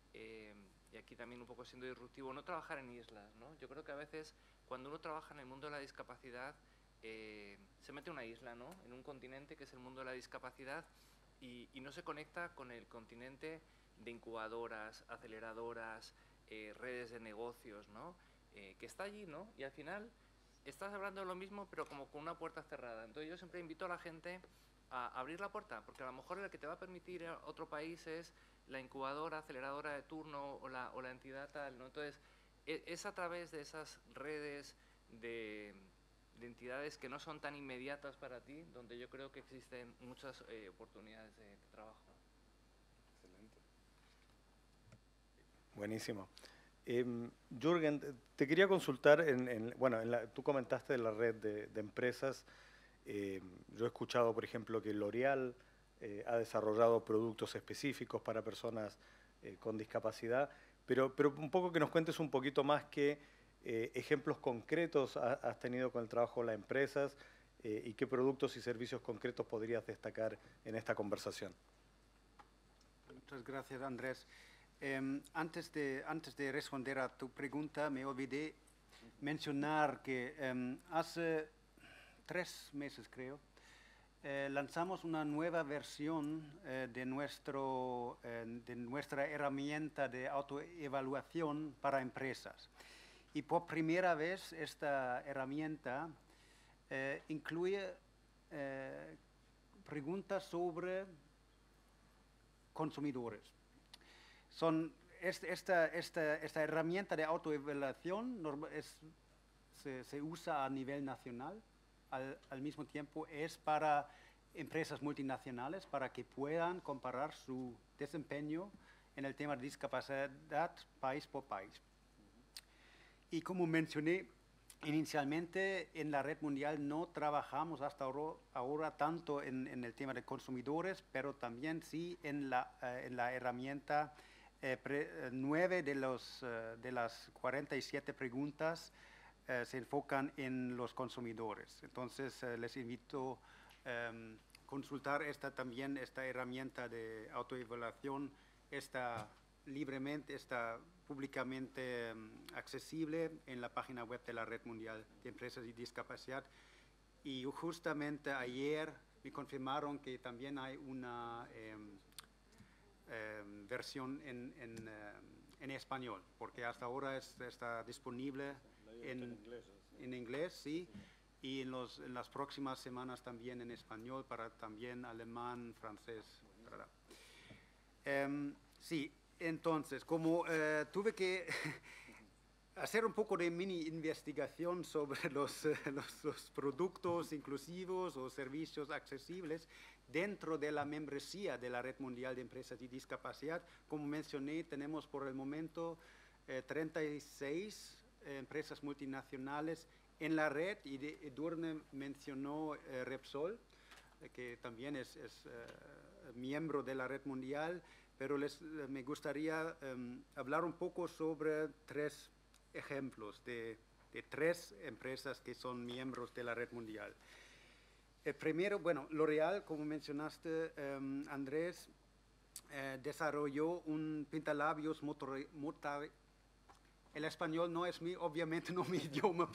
y aquí también un poco siendo disruptivo, no trabajar en islas, ¿no? Yo creo que a veces cuando uno trabaja en el mundo de la discapacidad, se mete en una isla, ¿no? En un continente que es el mundo de la discapacidad y no se conecta con el continente de incubadoras, aceleradoras, redes de negocios, ¿no? Que está allí, ¿no? Y al final estás hablando de lo mismo, pero como con una puerta cerrada. Entonces yo siempre invito a la gente a abrir la puerta, porque a lo mejor el que te va a permitir ir a otro país es la incubadora, aceleradora de turno o la entidad tal, ¿no? Entonces, es a través de esas redes de entidades que no son tan inmediatas para ti, donde yo creo que existen muchas oportunidades de trabajo. Excelente. Buenísimo. Jürgen, te quería consultar, tú comentaste de la red de empresas. Yo he escuchado, por ejemplo, que L'Oréal ha desarrollado productos específicos para personas con discapacidad, pero un poco que nos cuentes un poquito más qué ejemplos concretos has tenido con el trabajo de las empresas y qué productos y servicios concretos podrías destacar en esta conversación. Muchas gracias, Andrés. Antes de responder a tu pregunta, me olvidé mencionar que hace 3 meses, creo, lanzamos una nueva versión de nuestra herramienta de autoevaluación para empresas. Y por primera vez esta herramienta incluye preguntas sobre consumidores. Esta herramienta de autoevaluación se usa a nivel nacional. Al mismo tiempo es para empresas multinacionales para que puedan comparar su desempeño en el tema de discapacidad país por país. Y como mencioné, Inicialmente en la red mundial no trabajamos hasta ahora tanto en el tema de consumidores, pero también sí en la herramienta 9 de las 47 preguntas se enfocan en los consumidores. Entonces les invito a consultar también esta herramienta de autoevaluación. Está libremente, está públicamente accesible en la página web de la Red Mundial de Empresas y Discapacidad. Y justamente ayer me confirmaron que también hay una versión en español, porque hasta ahora está disponible en inglés, sí, y en las próximas semanas también en español, para también alemán, francés, ¿verdad? Sí. Entonces, como tuve que hacer un poco de mini investigación sobre los productos inclusivos o servicios accesibles dentro de la membresía de la Red Mundial de Empresas y Discapacidad, como mencioné, tenemos por el momento 36 empresas multinacionales en la red, y Edurne mencionó Repsol, que también es miembro de la Red Mundial. Pero me gustaría hablar un poco sobre 3 ejemplos de 3 empresas que son miembros de la Red Mundial. Primero, bueno, L'Oréal, como mencionaste, Andrés, desarrolló un pintalabios el español no es obviamente no mi idioma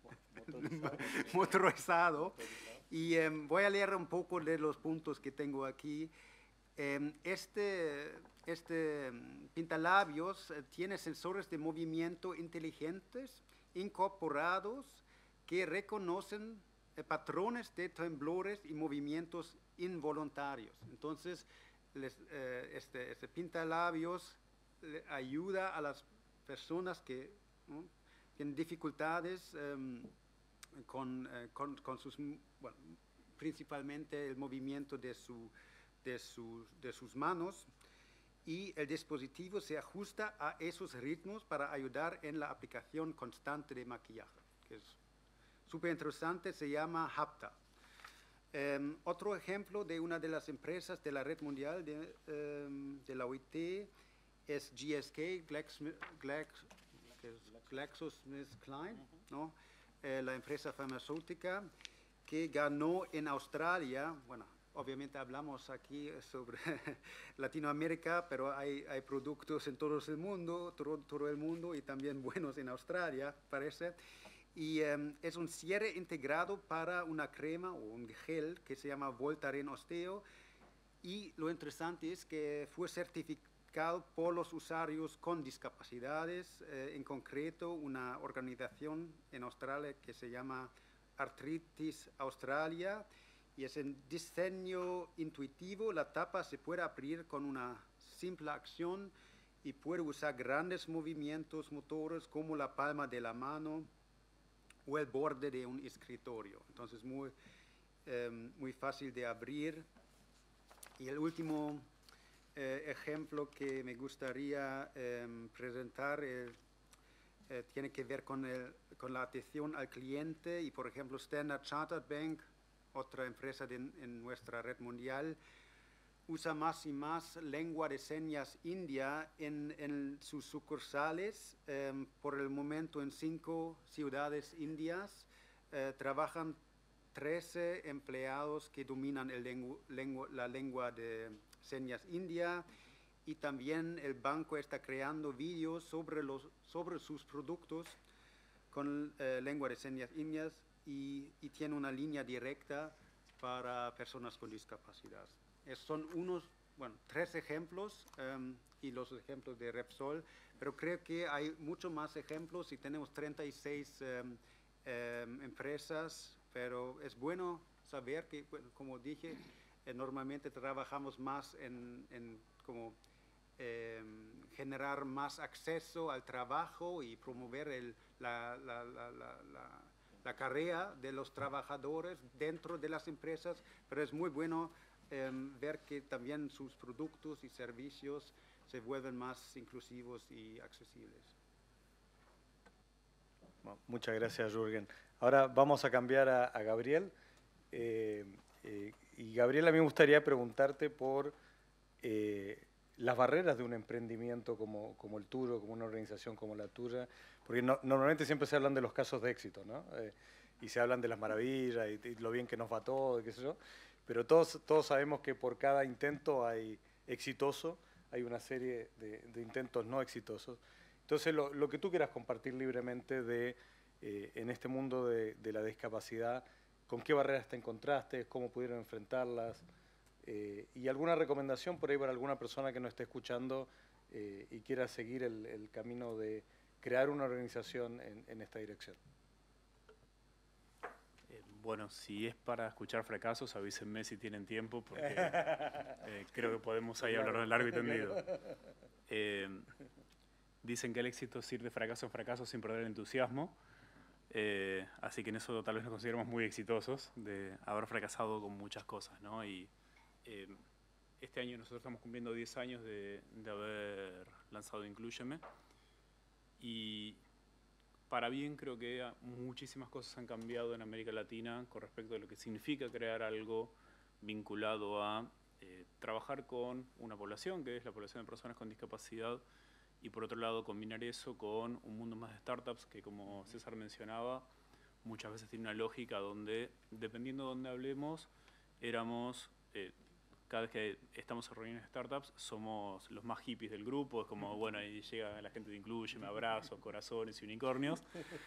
motorizado. Y voy a leer un poco de los puntos que tengo aquí. Este pintalabios tiene sensores de movimiento inteligentes incorporados que reconocen patrones de temblores y movimientos involuntarios. Entonces, este pintalabios ayuda a las personas que tienen dificultades con sus, bueno, principalmente el movimiento de sus manos, y el dispositivo se ajusta a esos ritmos para ayudar en la aplicación constante de maquillaje, que es súper interesante, se llama Hapta. Otro ejemplo de una de las empresas de la Red Mundial de la OIT es GSK, GlaxoSmithKline, ¿no? La empresa farmacéutica que ganó en Australia. Bueno, obviamente hablamos aquí sobre Latinoamérica, pero hay productos en todo el mundo y también buenos en Australia, parece. Y es un cierre integrado para una crema o un gel que se llama Voltaren Osteo. Y lo interesante es que fue certificado por los usuarios con discapacidades, en concreto una organización en Australia que se llama Arthritis Australia. Y es un diseño intuitivo, la tapa se puede abrir con una simple acción y puede usar grandes movimientos motores como la palma de la mano o el borde de un escritorio. Entonces, muy fácil de abrir. Y el último ejemplo que me gustaría presentar tiene que ver con la atención al cliente. Y, por ejemplo, Standard Chartered Bank, otra empresa en nuestra red mundial, usa más y más lengua de señas india en sus sucursales. Por el momento en 5 ciudades indias trabajan 13 empleados que dominan la lengua de señas india, y también el banco está creando vídeos sobre sus productos con lengua de señas indias, y tiene una línea directa para personas con discapacidad. Son 3 ejemplos y los ejemplos de Repsol, pero creo que hay muchos más ejemplos y tenemos 36 empresas, pero es bueno saber que, bueno, como dije, normalmente trabajamos más en como generar más acceso al trabajo y promover la carrera de los trabajadores dentro de las empresas, pero es muy bueno ver que también sus productos y servicios se vuelven más inclusivos y accesibles. Bueno, muchas gracias, Jürgen. Ahora vamos a cambiar a Gabriel. Y Gabriel, a mí me gustaría preguntarte por las barreras de un emprendimiento como el tuyo, como una organización como la tuya, porque normalmente siempre se hablan de los casos de éxito, ¿no? Y se hablan de las maravillas y lo bien que nos va todo, y qué sé yo, pero todos sabemos que por cada intento hay exitoso, hay una serie de intentos no exitosos. Entonces, lo que tú quieras compartir libremente en este mundo de la discapacidad, ¿con qué barreras te encontraste? ¿Cómo pudieron enfrentarlas? Y alguna recomendación por ahí para alguna persona que nos esté escuchando y quiera seguir el camino de crear una organización en esta dirección. Bueno, si es para escuchar fracasos, avísenme si tienen tiempo, porque creo que podemos ahí hablar largo y tendido. Dicen que el éxito es ir de fracaso en fracaso sin perder el entusiasmo, así que en eso tal vez nos consideramos muy exitosos de haber fracasado con muchas cosas, ¿no? Y este año nosotros estamos cumpliendo 10 años de haber lanzado Inclúyeme, y para bien creo que muchísimas cosas han cambiado en América Latina con respecto a lo que significa crear algo vinculado a trabajar con una población, que es la población de personas con discapacidad, y por otro lado combinar eso con un mundo más de startups que, como César mencionaba, muchas veces tiene una lógica donde, dependiendo de dónde hablemos, cada vez que estamos en reuniones de startups, somos los más hippies del grupo. Es como, bueno, ahí llega la gente de Inclúyeme, abrazos, corazones y unicornios.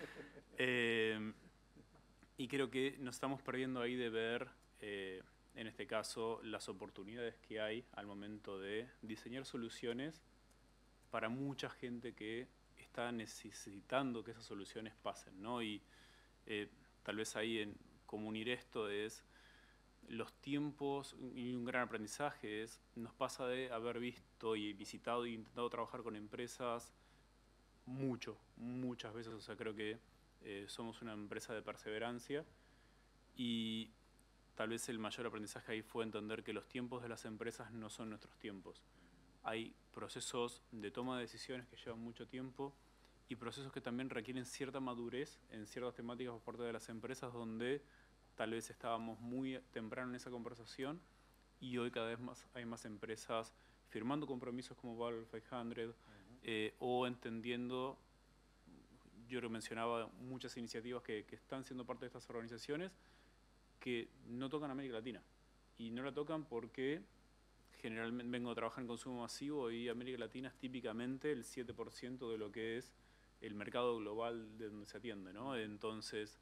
Y creo que nos estamos perdiendo ahí de ver, en este caso, las oportunidades que hay al momento de diseñar soluciones para mucha gente que está necesitando que esas soluciones pasen, ¿no? Y tal vez ahí cómo unir esto es los tiempos, y un gran aprendizaje nos pasa de haber visto y visitado e intentado trabajar con empresas muchas veces. O sea, creo que somos una empresa de perseverancia, y tal vez el mayor aprendizaje ahí fue entender que los tiempos de las empresas no son nuestros tiempos. Hay procesos de toma de decisiones que llevan mucho tiempo y procesos que también requieren cierta madurez en ciertas temáticas por parte de las empresas, donde tal vez estábamos muy temprano en esa conversación, y hoy cada vez más hay más empresas firmando compromisos como Valve 500, o entendiendo, yo lo mencionaba, muchas iniciativas que están siendo parte de estas organizaciones que no tocan América Latina. Y no la tocan porque generalmente vengo a trabajar en consumo masivo, y América Latina es típicamente el 7% de lo que es el mercado global de donde se atiende, ¿no? Entonces,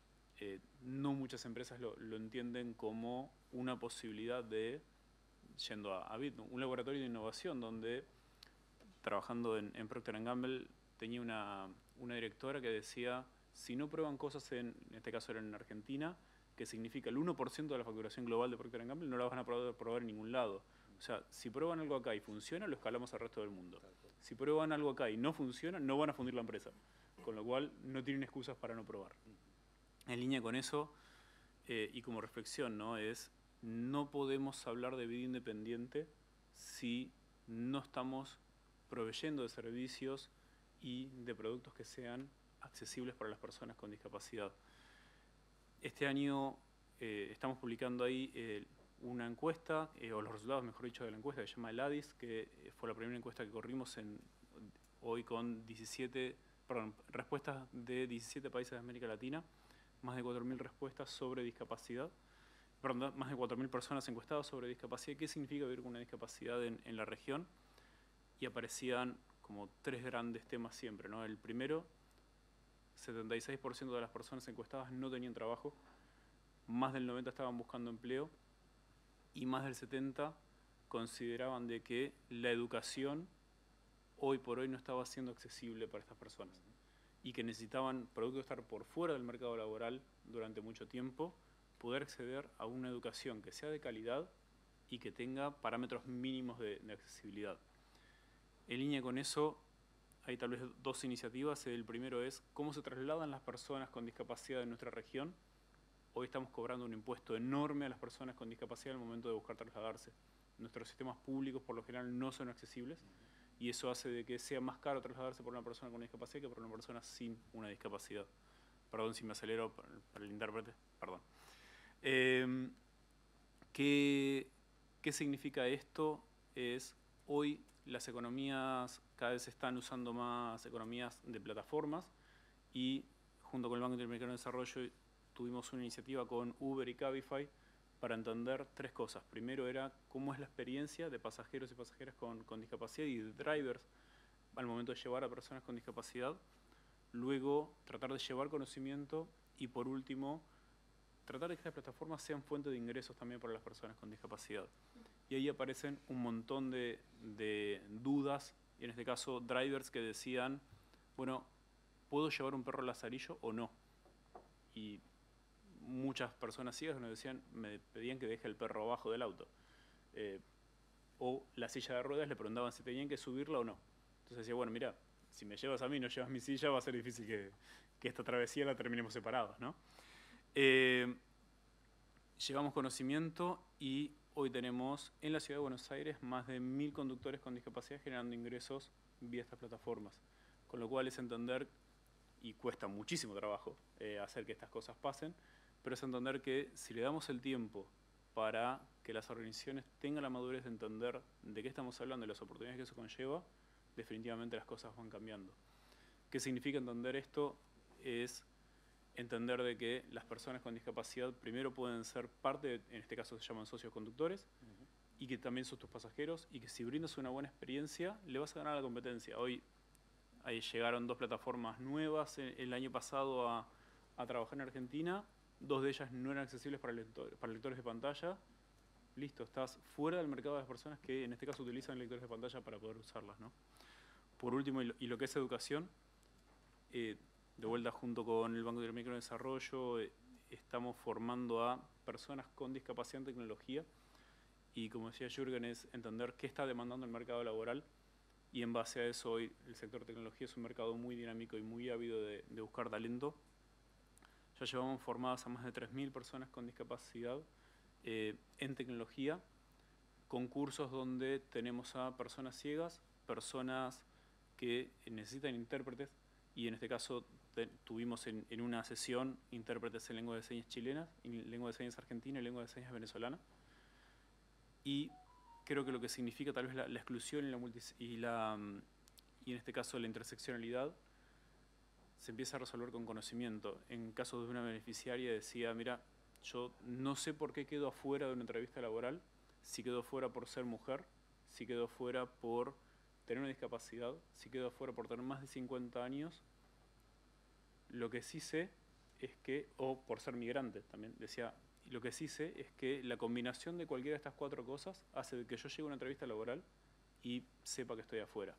no muchas empresas lo entienden como una posibilidad de, yendo a BIT, un laboratorio de innovación donde, trabajando en Procter & Gamble, tenía una directora que decía, si no prueban cosas, en este caso era en Argentina, que significa el 1% de la facturación global de Procter & Gamble, no la van a poder probar en ningún lado. O sea, si prueban algo acá y funciona, lo escalamos al resto del mundo. Si prueban algo acá y no funciona, no van a fundir la empresa. Con lo cual, no tienen excusas para no probar. En línea con eso, y como reflexión, ¿no? No podemos hablar de vida independiente si no estamos proveyendo de servicios y de productos que sean accesibles para las personas con discapacidad. Este año estamos publicando ahí una encuesta, o los resultados, mejor dicho, de la encuesta, que se llama el ADIS, que fue la primera encuesta que corrimos hoy con respuestas de 17 países de América Latina, más de 4.000 respuestas sobre discapacidad, perdón, más de 4.000 personas encuestadas sobre discapacidad. ¿Qué significa vivir con una discapacidad en la región? Y aparecían como 3 grandes temas siempre, ¿no? El primero, 76% de las personas encuestadas no tenían trabajo, más del 90% estaban buscando empleo, y más del 70% consideraban de que la educación hoy por hoy no estaba siendo accesible para estas personas, y que necesitaban, producto de estar por fuera del mercado laboral durante mucho tiempo, poder acceder a una educación que sea de calidad y que tenga parámetros mínimos de accesibilidad. En línea con eso, hay tal vez 2 iniciativas. El primero es cómo se trasladan las personas con discapacidad en nuestra región. Hoy estamos cobrando un impuesto enorme a las personas con discapacidad al momento de buscar trasladarse. Nuestros sistemas públicos por lo general no son accesibles, y eso hace de que sea más caro trasladarse por una persona con discapacidad que por una persona sin una discapacidad. Perdón si me acelero para el intérprete, perdón. ¿Qué significa esto? Hoy las economías cada vez están usando más economías de plataformas y junto con el Banco Interamericano de Desarrollo tuvimos una iniciativa con Uber y Cabify para entender 3 cosas. Primero era cómo es la experiencia de pasajeros y pasajeras con discapacidad y de drivers al momento de llevar a personas con discapacidad. Luego, tratar de llevar conocimiento y, por último, tratar de que estas plataformas sean fuente de ingresos también para las personas con discapacidad. Y ahí aparecen un montón de dudas, y en este caso drivers que decían, bueno, ¿puedo llevar un perro lazarillo o no? Y muchas personas ciegas me pedían que deje el perro abajo del auto. O la silla de ruedas le preguntaban si tenían que subirla o no. Entonces decía, bueno, mira, si me llevas a mí y no llevas mi silla, va a ser difícil que esta travesía la terminemos separados, ¿no? Llevamos conocimiento y hoy tenemos en la Ciudad de Buenos Aires más de 1000 conductores con discapacidad generando ingresos vía estas plataformas. Con lo cual es entender, y cuesta muchísimo trabajo hacer que estas cosas pasen, pero es entender que si le damos el tiempo para que las organizaciones tengan la madurez de entender de qué estamos hablando y las oportunidades que eso conlleva, definitivamente las cosas van cambiando. ¿Qué significa entender esto? Es entender de que las personas con discapacidad primero pueden ser parte, en este caso se llaman socios conductores, y que también son tus pasajeros, y que si brindas una buena experiencia, le vas a ganar la competencia. Hoy ahí llegaron 2 plataformas nuevas el año pasado a trabajar en Argentina, 2 de ellas no eran accesibles para lectores de pantalla. Listo, estás fuera del mercado de las personas que en este caso utilizan lectores de pantalla para poder usarlas, ¿no? Por último, y lo que es educación, de vuelta junto con el Banco Interamericano de Desarrollo, estamos formando a personas con discapacidad en tecnología y, como decía Jürgen, es entender qué está demandando el mercado laboral y en base a eso hoy el sector tecnología es un mercado muy dinámico y muy ávido de buscar talento. Ya llevamos formadas a más de 3000 personas con discapacidad en tecnología, con cursos donde tenemos a personas ciegas, personas que necesitan intérpretes, y en este caso tuvimos en una sesión intérpretes en lengua de señas chilena, en lengua de señas argentina y lengua de señas venezolana. Y creo que lo que significa tal vez la exclusión y en este caso la interseccionalidad se empieza a resolver con conocimiento. En caso de una beneficiaria decía, mira, yo no sé por qué quedo afuera de una entrevista laboral, si quedo afuera por ser mujer, si quedo afuera por tener una discapacidad, si quedo afuera por tener más de 50 años, lo que sí sé es que, o por ser migrante también, decía, lo que sí sé es que la combinación de cualquiera de estas 4 cosas hace que yo llegue a una entrevista laboral y sepa que estoy afuera.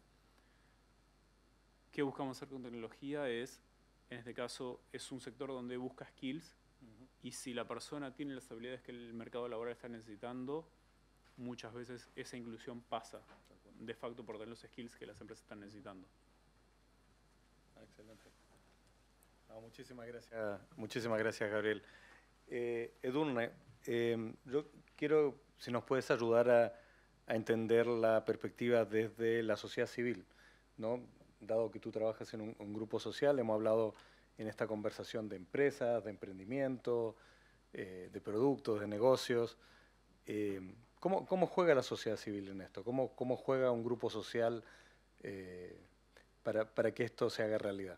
¿Qué buscamos hacer con tecnología? En este caso, es un sector donde busca skills, y si la persona tiene las habilidades que el mercado laboral está necesitando, muchas veces esa inclusión pasa de facto por tener los skills que las empresas están necesitando. Excelente. No, muchísimas gracias, Gabriel. Edurne, yo quiero, si nos puedes ayudar a entender la perspectiva desde la sociedad civil, ¿no? Dado que tú trabajas en un grupo social, hemos hablado en esta conversación de empresas, de emprendimiento, de productos, de negocios. ¿Cómo juega la sociedad civil en esto? ¿Cómo juega un grupo social para que esto se haga realidad?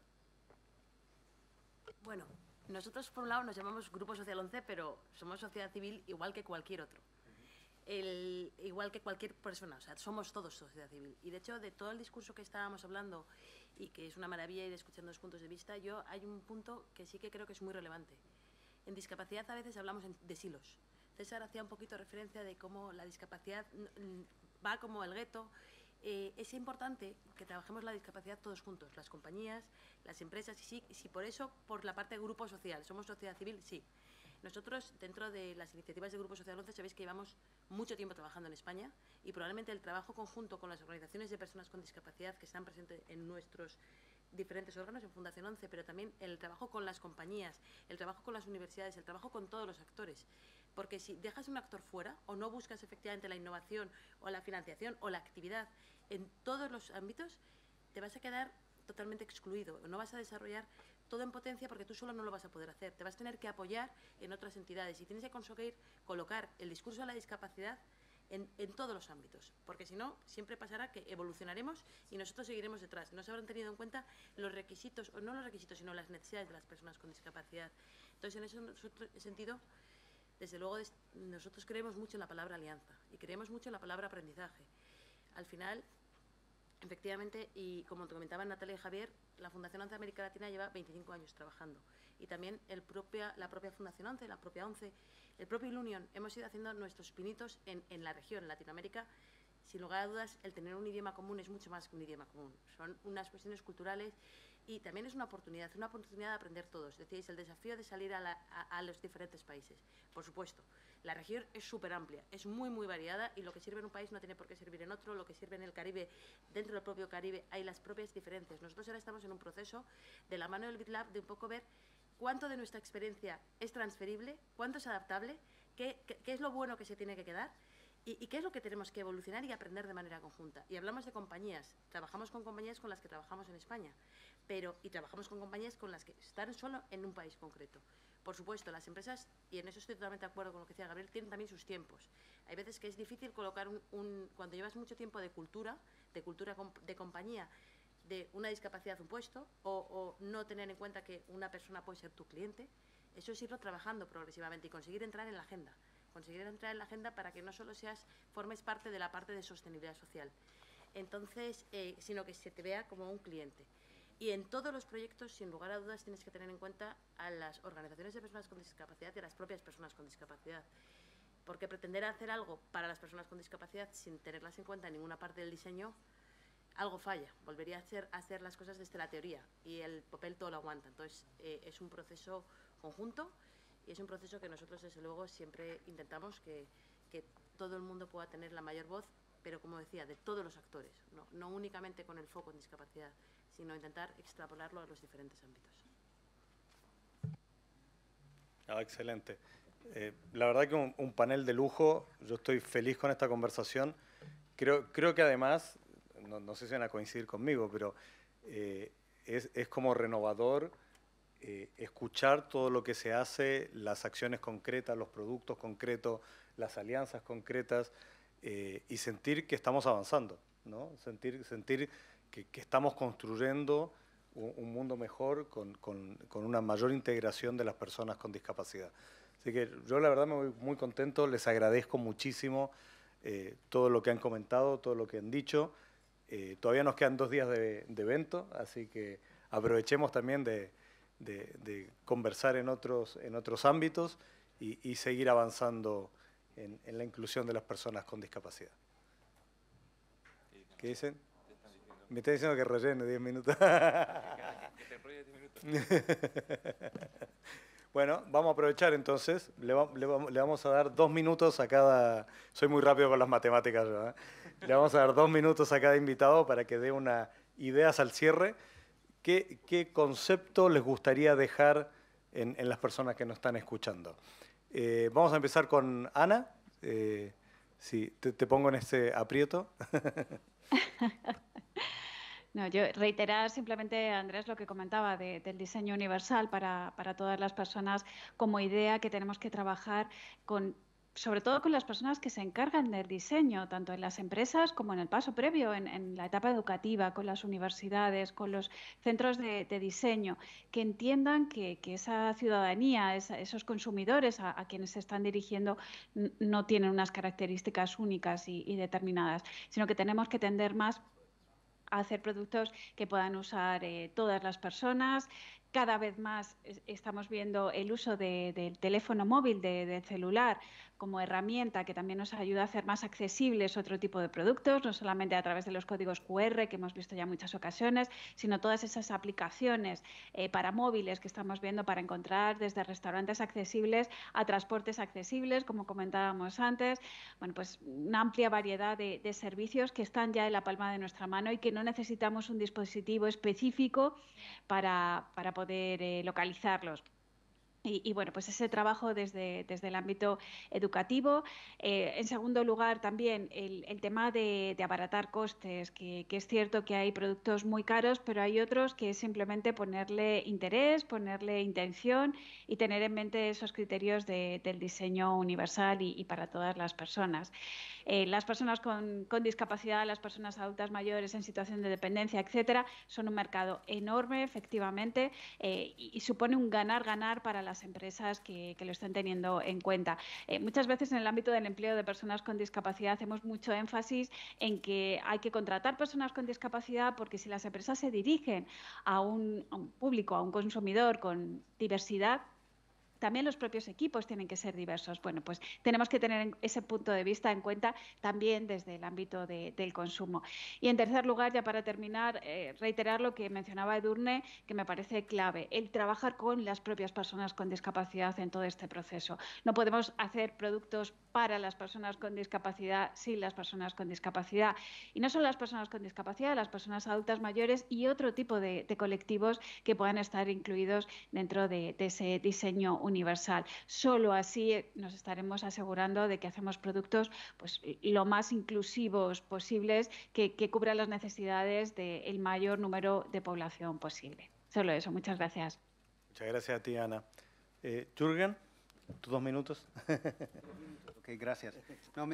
Bueno, nosotros por un lado nos llamamos Grupo Social 11, pero somos sociedad civil igual que cualquier otro. Igual que cualquier persona, o sea, somos todos sociedad civil. Y de hecho, de todo el discurso que estábamos hablando, y que es una maravilla ir escuchando los puntos de vista, hay un punto que sí que creo que es muy relevante. En discapacidad a veces hablamos de silos. César hacía un poquito referencia de cómo la discapacidad va como el gueto. Es importante que trabajemos la discapacidad todos juntos, las compañías, las empresas, y sí, por eso, por la parte de grupo social, somos sociedad civil, sí. Nosotros, dentro de las iniciativas de Grupo Social 11, sabéis que llevamos mucho tiempo trabajando en España y probablemente el trabajo conjunto con las organizaciones de personas con discapacidad que están presentes en nuestros diferentes órganos, en Fundación 11, pero también el trabajo con las compañías, el trabajo con las universidades, el trabajo con todos los actores. Porque si dejas un actor fuera o no buscas efectivamente la innovación o la financiación o la actividad en todos los ámbitos te vas a quedar totalmente excluido. No vas a desarrollar todo en potencia porque tú solo no lo vas a poder hacer. Te vas a tener que apoyar en otras entidades y tienes que conseguir colocar el discurso de la discapacidad en todos los ámbitos, porque si no, siempre pasará que evolucionaremos y nosotros seguiremos detrás. No se habrán tenido en cuenta los requisitos, o no los requisitos, sino las necesidades de las personas con discapacidad. Entonces, en ese sentido, desde luego, nosotros creemos mucho en la palabra alianza y creemos mucho en la palabra aprendizaje. Al final, efectivamente, y como te comentaban Natalia y Javier, la Fundación ONCE América Latina lleva 25 años trabajando. Y también la propia Fundación ONCE, la propia ONCE, el propio Ilunion, hemos ido haciendo nuestros pinitos en la región, en Latinoamérica. Sin lugar a dudas, el tener un idioma común es mucho más que un idioma común. Son unas cuestiones culturales y también es una oportunidad de aprender todos. Decíais, el desafío de salir a los diferentes países. Por supuesto, la región es súper amplia, es muy, muy variada y lo que sirve en un país no tiene por qué servir en otro, lo que sirve en el Caribe, dentro del propio Caribe, hay las propias diferencias. Nosotros ahora estamos en un proceso, de la mano del BitLab, de un poco ver cuánto de nuestra experiencia es transferible, cuánto es adaptable, qué es lo bueno que se tiene que quedar y qué es lo que tenemos que evolucionar y aprender de manera conjunta. Y hablamos de compañías, trabajamos con compañías con las que trabajamos en España, y trabajamos con compañías con las que están solo en un país concreto. Por supuesto, las empresas, y en eso estoy totalmente de acuerdo con lo que decía Gabriel, tienen también sus tiempos. Hay veces que es difícil colocar cuando llevas mucho tiempo de cultura de compañía, de una discapacidad un puesto, o no tener en cuenta que una persona puede ser tu cliente. Eso es irlo trabajando progresivamente y conseguir entrar en la agenda. Conseguir entrar en la agenda para que no solo formes parte de la parte de sostenibilidad social, entonces, sino que se te vea como un cliente. Y en todos los proyectos, sin lugar a dudas, tienes que tener en cuenta a las organizaciones de personas con discapacidad y a las propias personas con discapacidad. Porque pretender hacer algo para las personas con discapacidad sin tenerlas en cuenta en ninguna parte del diseño, algo falla. Volvería a hacer las cosas desde la teoría y el papel todo lo aguanta. Entonces, es un proceso conjunto y es un proceso que nosotros, desde luego, siempre intentamos que todo el mundo pueda tener la mayor voz, pero, como decía, de todos los actores, no únicamente con el foco en discapacidad, sino intentar extrapolarlo a los diferentes ámbitos. Excelente. La verdad que un panel de lujo. Yo estoy feliz con esta conversación. Creo que además, no sé si van a coincidir conmigo, pero es como renovador escuchar todo lo que se hace, las acciones concretas, los productos concretos, las alianzas concretas, y sentir que estamos avanzando, ¿no? Sentir que estamos construyendo un mundo mejor con una mayor integración de las personas con discapacidad. Así que yo la verdad me voy muy contento, les agradezco muchísimo todo lo que han comentado, todo lo que han dicho. Todavía nos quedan 2 días de evento, así que aprovechemos también de conversar en otros ámbitos y seguir avanzando en la inclusión de las personas con discapacidad. ¿Qué dicen? Me está diciendo que rellene 10 minutos. Que te enrolle 10 minutos. Bueno, vamos a aprovechar entonces. Le vamos a dar 2 minutos a cada... Soy muy rápido con las matemáticas yo, ¿eh? Le vamos a dar 2 minutos a cada invitado para que dé unas ideas al cierre. ¿Qué concepto les gustaría dejar en las personas que nos están escuchando? Vamos a empezar con Ana. Sí, te pongo en este aprieto. No, yo reiterar simplemente, Andrés, lo que comentaba del diseño universal para todas las personas como idea que tenemos que trabajar sobre todo con las personas que se encargan del diseño, tanto en las empresas como en el paso previo, en la etapa educativa, con las universidades, con los centros de diseño, que entiendan que esa ciudadanía, esos consumidores a quienes se están dirigiendo no tienen unas características únicas y determinadas, sino que tenemos que tender más a hacer productos que puedan usar todas las personas. Cada vez más estamos viendo el uso del teléfono móvil, del celular, como herramienta que también nos ayuda a hacer más accesibles otro tipo de productos, no solamente a través de los códigos QR que hemos visto ya en muchas ocasiones, sino todas esas aplicaciones para móviles que estamos viendo para encontrar desde restaurantes accesibles a transportes accesibles, como comentábamos antes. Bueno, pues una amplia variedad de servicios que están ya en la palma de nuestra mano y que no necesitamos un dispositivo específico para poder localizarlos. Y bueno, pues ese trabajo desde el ámbito educativo. En segundo lugar, también el tema de abaratar costes, que es cierto que hay productos muy caros, pero hay otros que es simplemente ponerle interés, ponerle intención y tener en mente esos criterios del diseño universal y para todas las personas. Las personas con discapacidad, las personas adultas mayores en situación de dependencia, etcétera, son un mercado enorme, efectivamente, y supone un ganar-ganar para las empresas que lo estén teniendo en cuenta. Muchas veces en el ámbito del empleo de personas con discapacidad hacemos mucho énfasis en que hay que contratar personas con discapacidad, porque si las empresas se dirigen a un público, a un consumidor con diversidad, también los propios equipos tienen que ser diversos. Bueno, pues tenemos que tener ese punto de vista en cuenta también desde el ámbito del consumo. Y en tercer lugar, ya para terminar, reiterar lo que mencionaba Edurne, que me parece clave, el trabajar con las propias personas con discapacidad en todo este proceso. No podemos hacer productos para las personas con discapacidad sin las personas con discapacidad. Y no solo las personas con discapacidad, las personas adultas mayores y otro tipo de colectivos que puedan estar incluidos dentro de ese diseño universal. Solo así nos estaremos asegurando de que hacemos productos pues, lo más inclusivos posibles, que cubran las necesidades del mayor número de población posible. Solo eso. Muchas gracias. Muchas gracias a ti, Ana. Jürgen, tus 2 minutos. Ok, gracias. No,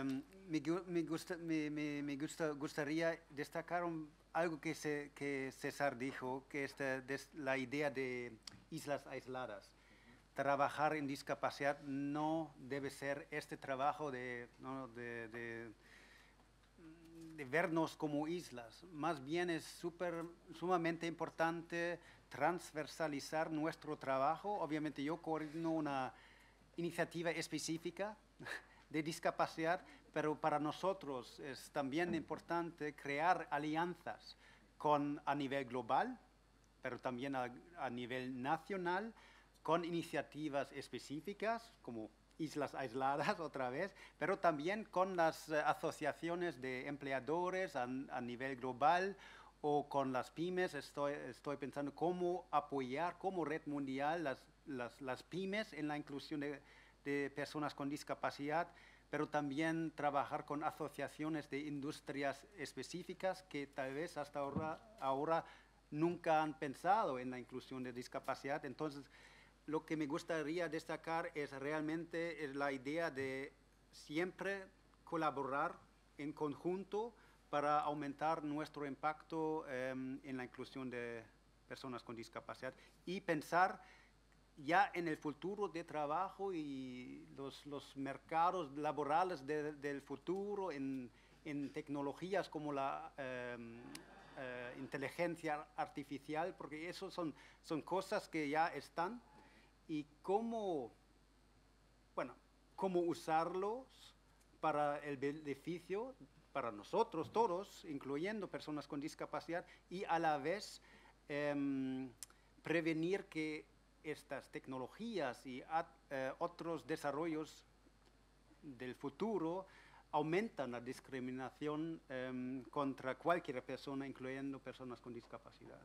gustaría destacar algo que César dijo, que es la idea de islas aisladas. Trabajar en discapacidad no debe ser este trabajo de vernos como islas. Más bien es sumamente importante transversalizar nuestro trabajo. Obviamente yo coordino una iniciativa específica de discapacidad, pero para nosotros es también importante crear alianzas a nivel global, pero también a nivel nacional, con iniciativas específicas como islas aisladas otra vez, pero también con las asociaciones de empleadores a nivel global o con las pymes. Estoy pensando cómo apoyar como red mundial las pymes en la inclusión de personas con discapacidad, pero también trabajar con asociaciones de industrias específicas que tal vez hasta ahora nunca han pensado en la inclusión de discapacidad. Entonces, lo que me gustaría destacar es realmente la idea de siempre colaborar en conjunto para aumentar nuestro impacto en la inclusión de personas con discapacidad y pensar ya en el futuro de trabajo y los mercados laborales del futuro en tecnologías como la inteligencia artificial, porque eso son cosas que ya están, y cómo usarlos para el beneficio para nosotros todos, incluyendo personas con discapacidad, y a la vez prevenir que estas tecnologías y otros desarrollos del futuro aumentan la discriminación contra cualquier persona, incluyendo personas con discapacidad.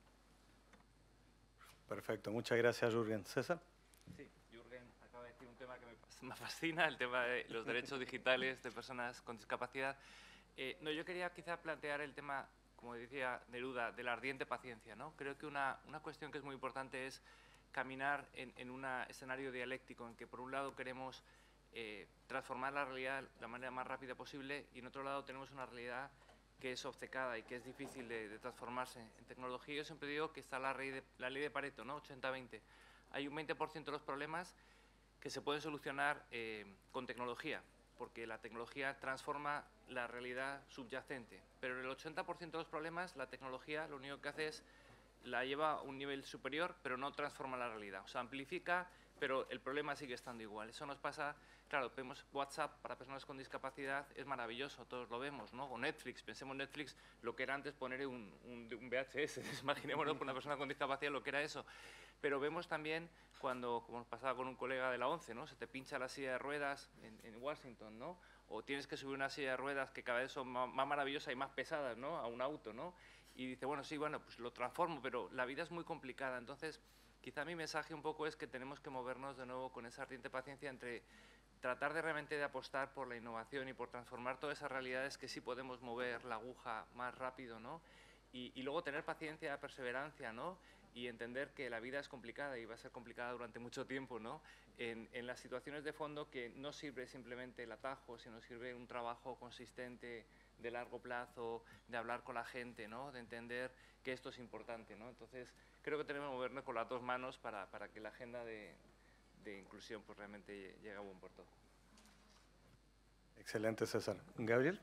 Perfecto, muchas gracias, Jürgen. ¿César? Sí, Jürgen acaba de decir un tema que me fascina, el tema de los derechos digitales de personas con discapacidad. No, yo quería quizá plantear el tema, como decía Neruda, de la ardiente paciencia, ¿no? Creo que una cuestión que es muy importante es caminar en un escenario dialéctico en que por un lado queremos transformar la realidad de la manera más rápida posible y en otro lado tenemos una realidad que es obcecada y que es difícil de transformarse en tecnología. Yo siempre digo que está la ley de Pareto, ¿no? 80-20. Hay un 20% de los problemas que se pueden solucionar con tecnología, porque la tecnología transforma la realidad subyacente, pero en el 80% de los problemas la tecnología lo único que hace es la lleva a un nivel superior, pero no transforma la realidad. O sea, amplifica, pero el problema sigue estando igual. Eso nos pasa, claro, vemos WhatsApp para personas con discapacidad, es maravilloso, todos lo vemos, ¿no? O Netflix, pensemos en Netflix, lo que era antes poner un VHS, imaginémonos por una persona con discapacidad lo que era eso. Pero vemos también cuando, como nos pasaba con un colega de la ONCE, ¿no? Se te pincha la silla de ruedas en Washington, ¿no? O tienes que subir una silla de ruedas que cada vez son más maravillosas y más pesadas, ¿no? A un auto, ¿no? Y dice, bueno, sí, bueno, pues lo transformo, pero la vida es muy complicada. Entonces, Quizá mi mensaje un poco es que tenemos que movernos de nuevo con esa ardiente paciencia entre tratar de realmente de apostar por la innovación y por transformar todas esas realidades que sí podemos mover la aguja más rápido, ¿no? Y luego tener paciencia, perseverancia, ¿no? Y entender que la vida es complicada y va a ser complicada durante mucho tiempo, ¿no? En las situaciones de fondo que no sirve simplemente el atajo, sino sirve un trabajo consistente de largo plazo, de hablar con la gente, ¿no? De entender que esto es importante, ¿no? Entonces, creo que tenemos que movernos con las dos manos para que la agenda de inclusión pues realmente llegue a buen puerto. Excelente, César. ¿Gabriel?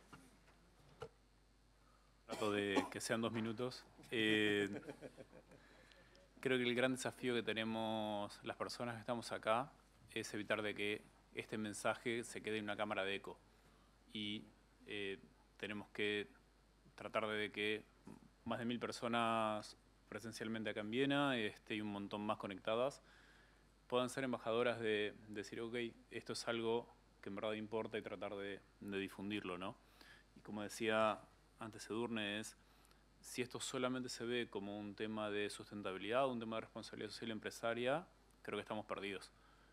Trato de que sean 2 minutos. Creo que el gran desafío que tenemos las personas que estamos acá es evitar de que este mensaje se quede en una cámara de eco. Y tenemos que tratar de que más de 1000 personas presencialmente acá en Viena y un montón más conectadas puedan ser embajadoras de decir, ok, esto es algo que en verdad importa y tratar de difundirlo, ¿no? Y como decía antes Edurne, si esto solamente se ve como un tema de sustentabilidad, un tema de responsabilidad social empresaria, creo que estamos perdidos.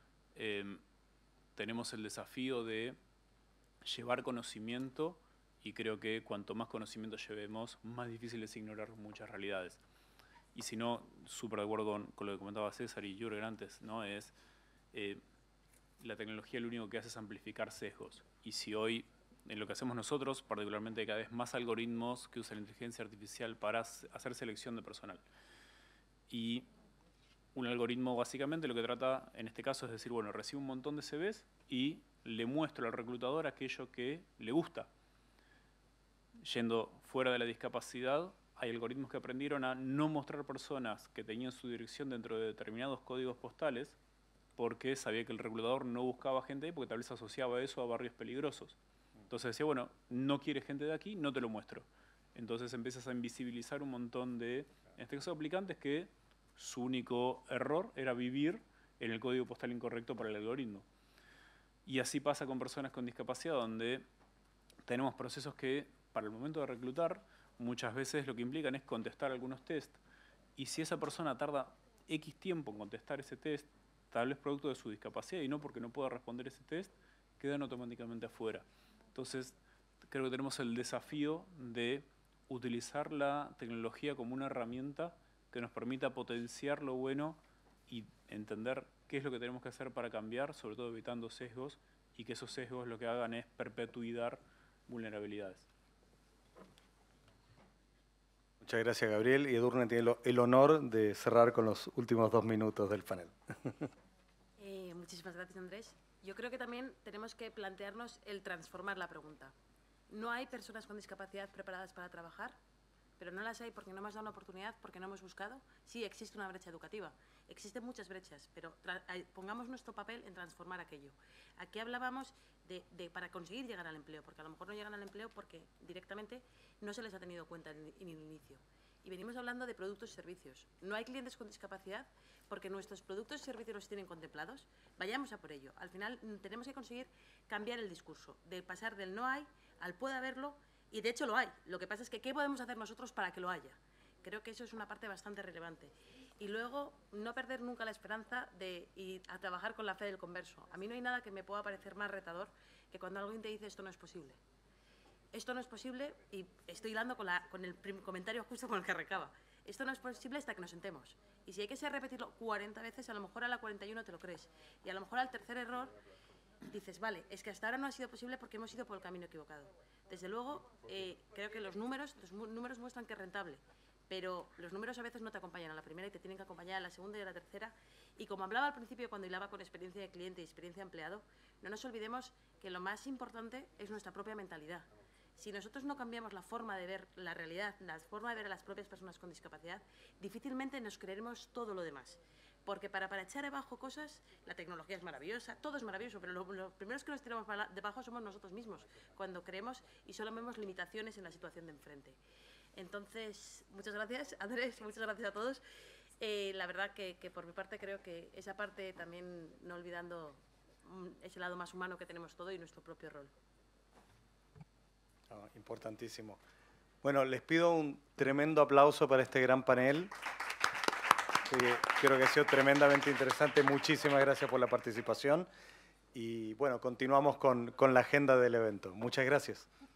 Tenemos el desafío de llevar conocimiento y creo que cuanto más conocimiento llevemos, más difícil es ignorar muchas realidades. Y si no, súper de acuerdo con lo que comentaba César y Jürgen antes, ¿no? La tecnología lo único que hace es amplificar sesgos. Y si hoy, en lo que hacemos nosotros, particularmente cada vez más algoritmos que usan la inteligencia artificial para hacer selección de personal. Y un algoritmo básicamente lo que trata, en este caso, es decir, bueno, recibo un montón de CVs y le muestro al reclutador aquello que le gusta. Yendo fuera de la discapacidad, hay algoritmos que aprendieron a no mostrar personas que tenían su dirección dentro de determinados códigos postales porque sabía que el reclutador no buscaba gente ahí porque tal vez asociaba eso a barrios peligrosos. Entonces decía, bueno, no quieres gente de aquí, no te lo muestro. Entonces empiezas a invisibilizar un montón de, en este caso, aplicantes que su único error era vivir en el código postal incorrecto para el algoritmo. Y así pasa con personas con discapacidad, donde tenemos procesos que, para el momento de reclutar, muchas veces lo que implican es contestar algunos test. Y si esa persona tarda X tiempo en contestar ese test, tal vez producto de su discapacidad y no porque no pueda responder ese test, quedan automáticamente afuera. Entonces, creo que tenemos el desafío de utilizar la tecnología como una herramienta que nos permita potenciar lo bueno y entender qué es lo que tenemos que hacer para cambiar, sobre todo evitando sesgos, y que esos sesgos lo que hagan es perpetuar vulnerabilidades. Muchas gracias, Gabriel. Y Edurne tiene el honor de cerrar con los últimos 2 minutos del panel. Muchísimas gracias, Andrés. Yo creo que también tenemos que plantearnos el transformar la pregunta. No hay personas con discapacidad preparadas para trabajar, pero no las hay porque no hemos dado una oportunidad, porque no hemos buscado. Sí, existe una brecha educativa, existen muchas brechas, pero pongamos nuestro papel en transformar aquello. Aquí hablábamos para conseguir llegar al empleo, porque a lo mejor no llegan al empleo porque directamente no se les ha tenido cuenta en el inicio. Y venimos hablando de productos y servicios. No hay clientes con discapacidad porque nuestros productos y servicios los tienen contemplados. Vayamos a por ello. Al final tenemos que conseguir cambiar el discurso, de pasar del no hay al puede haberlo, y de hecho lo hay. Lo que pasa es que ¿qué podemos hacer nosotros para que lo haya? Creo que eso es una parte bastante relevante. Y luego, no perder nunca la esperanza de ir a trabajar con la fe del converso. A mí no hay nada que me pueda parecer más retador que cuando alguien te dice esto no es posible. Esto no es posible, y estoy hilando con el comentario justo con el que recaba. Esto no es posible hasta que nos sentemos. Y si hay que repetirlo 40 veces, a lo mejor a la 41 te lo crees. Y a lo mejor al tercer error dices, vale, es que hasta ahora no ha sido posible porque hemos ido por el camino equivocado. Desde luego, creo que los números muestran que es rentable, pero los números a veces no te acompañan a la primera y te tienen que acompañar a la segunda y a la tercera. Y como hablaba al principio cuando hilaba con experiencia de cliente y experiencia de empleado, no nos olvidemos que lo más importante es nuestra propia mentalidad. Si nosotros no cambiamos la forma de ver la realidad, la forma de ver a las propias personas con discapacidad, difícilmente nos creeremos todo lo demás. Porque para echar abajo cosas, la tecnología es maravillosa, todo es maravilloso, pero los primeros que nos tiramos debajo somos nosotros mismos, cuando creemos y solo vemos limitaciones en la situación de enfrente. Entonces, muchas gracias, Andrés, muchas gracias a todos. La verdad que por mi parte creo que esa parte también, no olvidando ese lado más humano que tenemos todo y nuestro propio rol. Importantísimo. Bueno, les pido un tremendo aplauso para este gran panel. Sí, creo que ha sido tremendamente interesante. Muchísimas gracias por la participación. Y bueno, continuamos con la agenda del evento. Muchas gracias.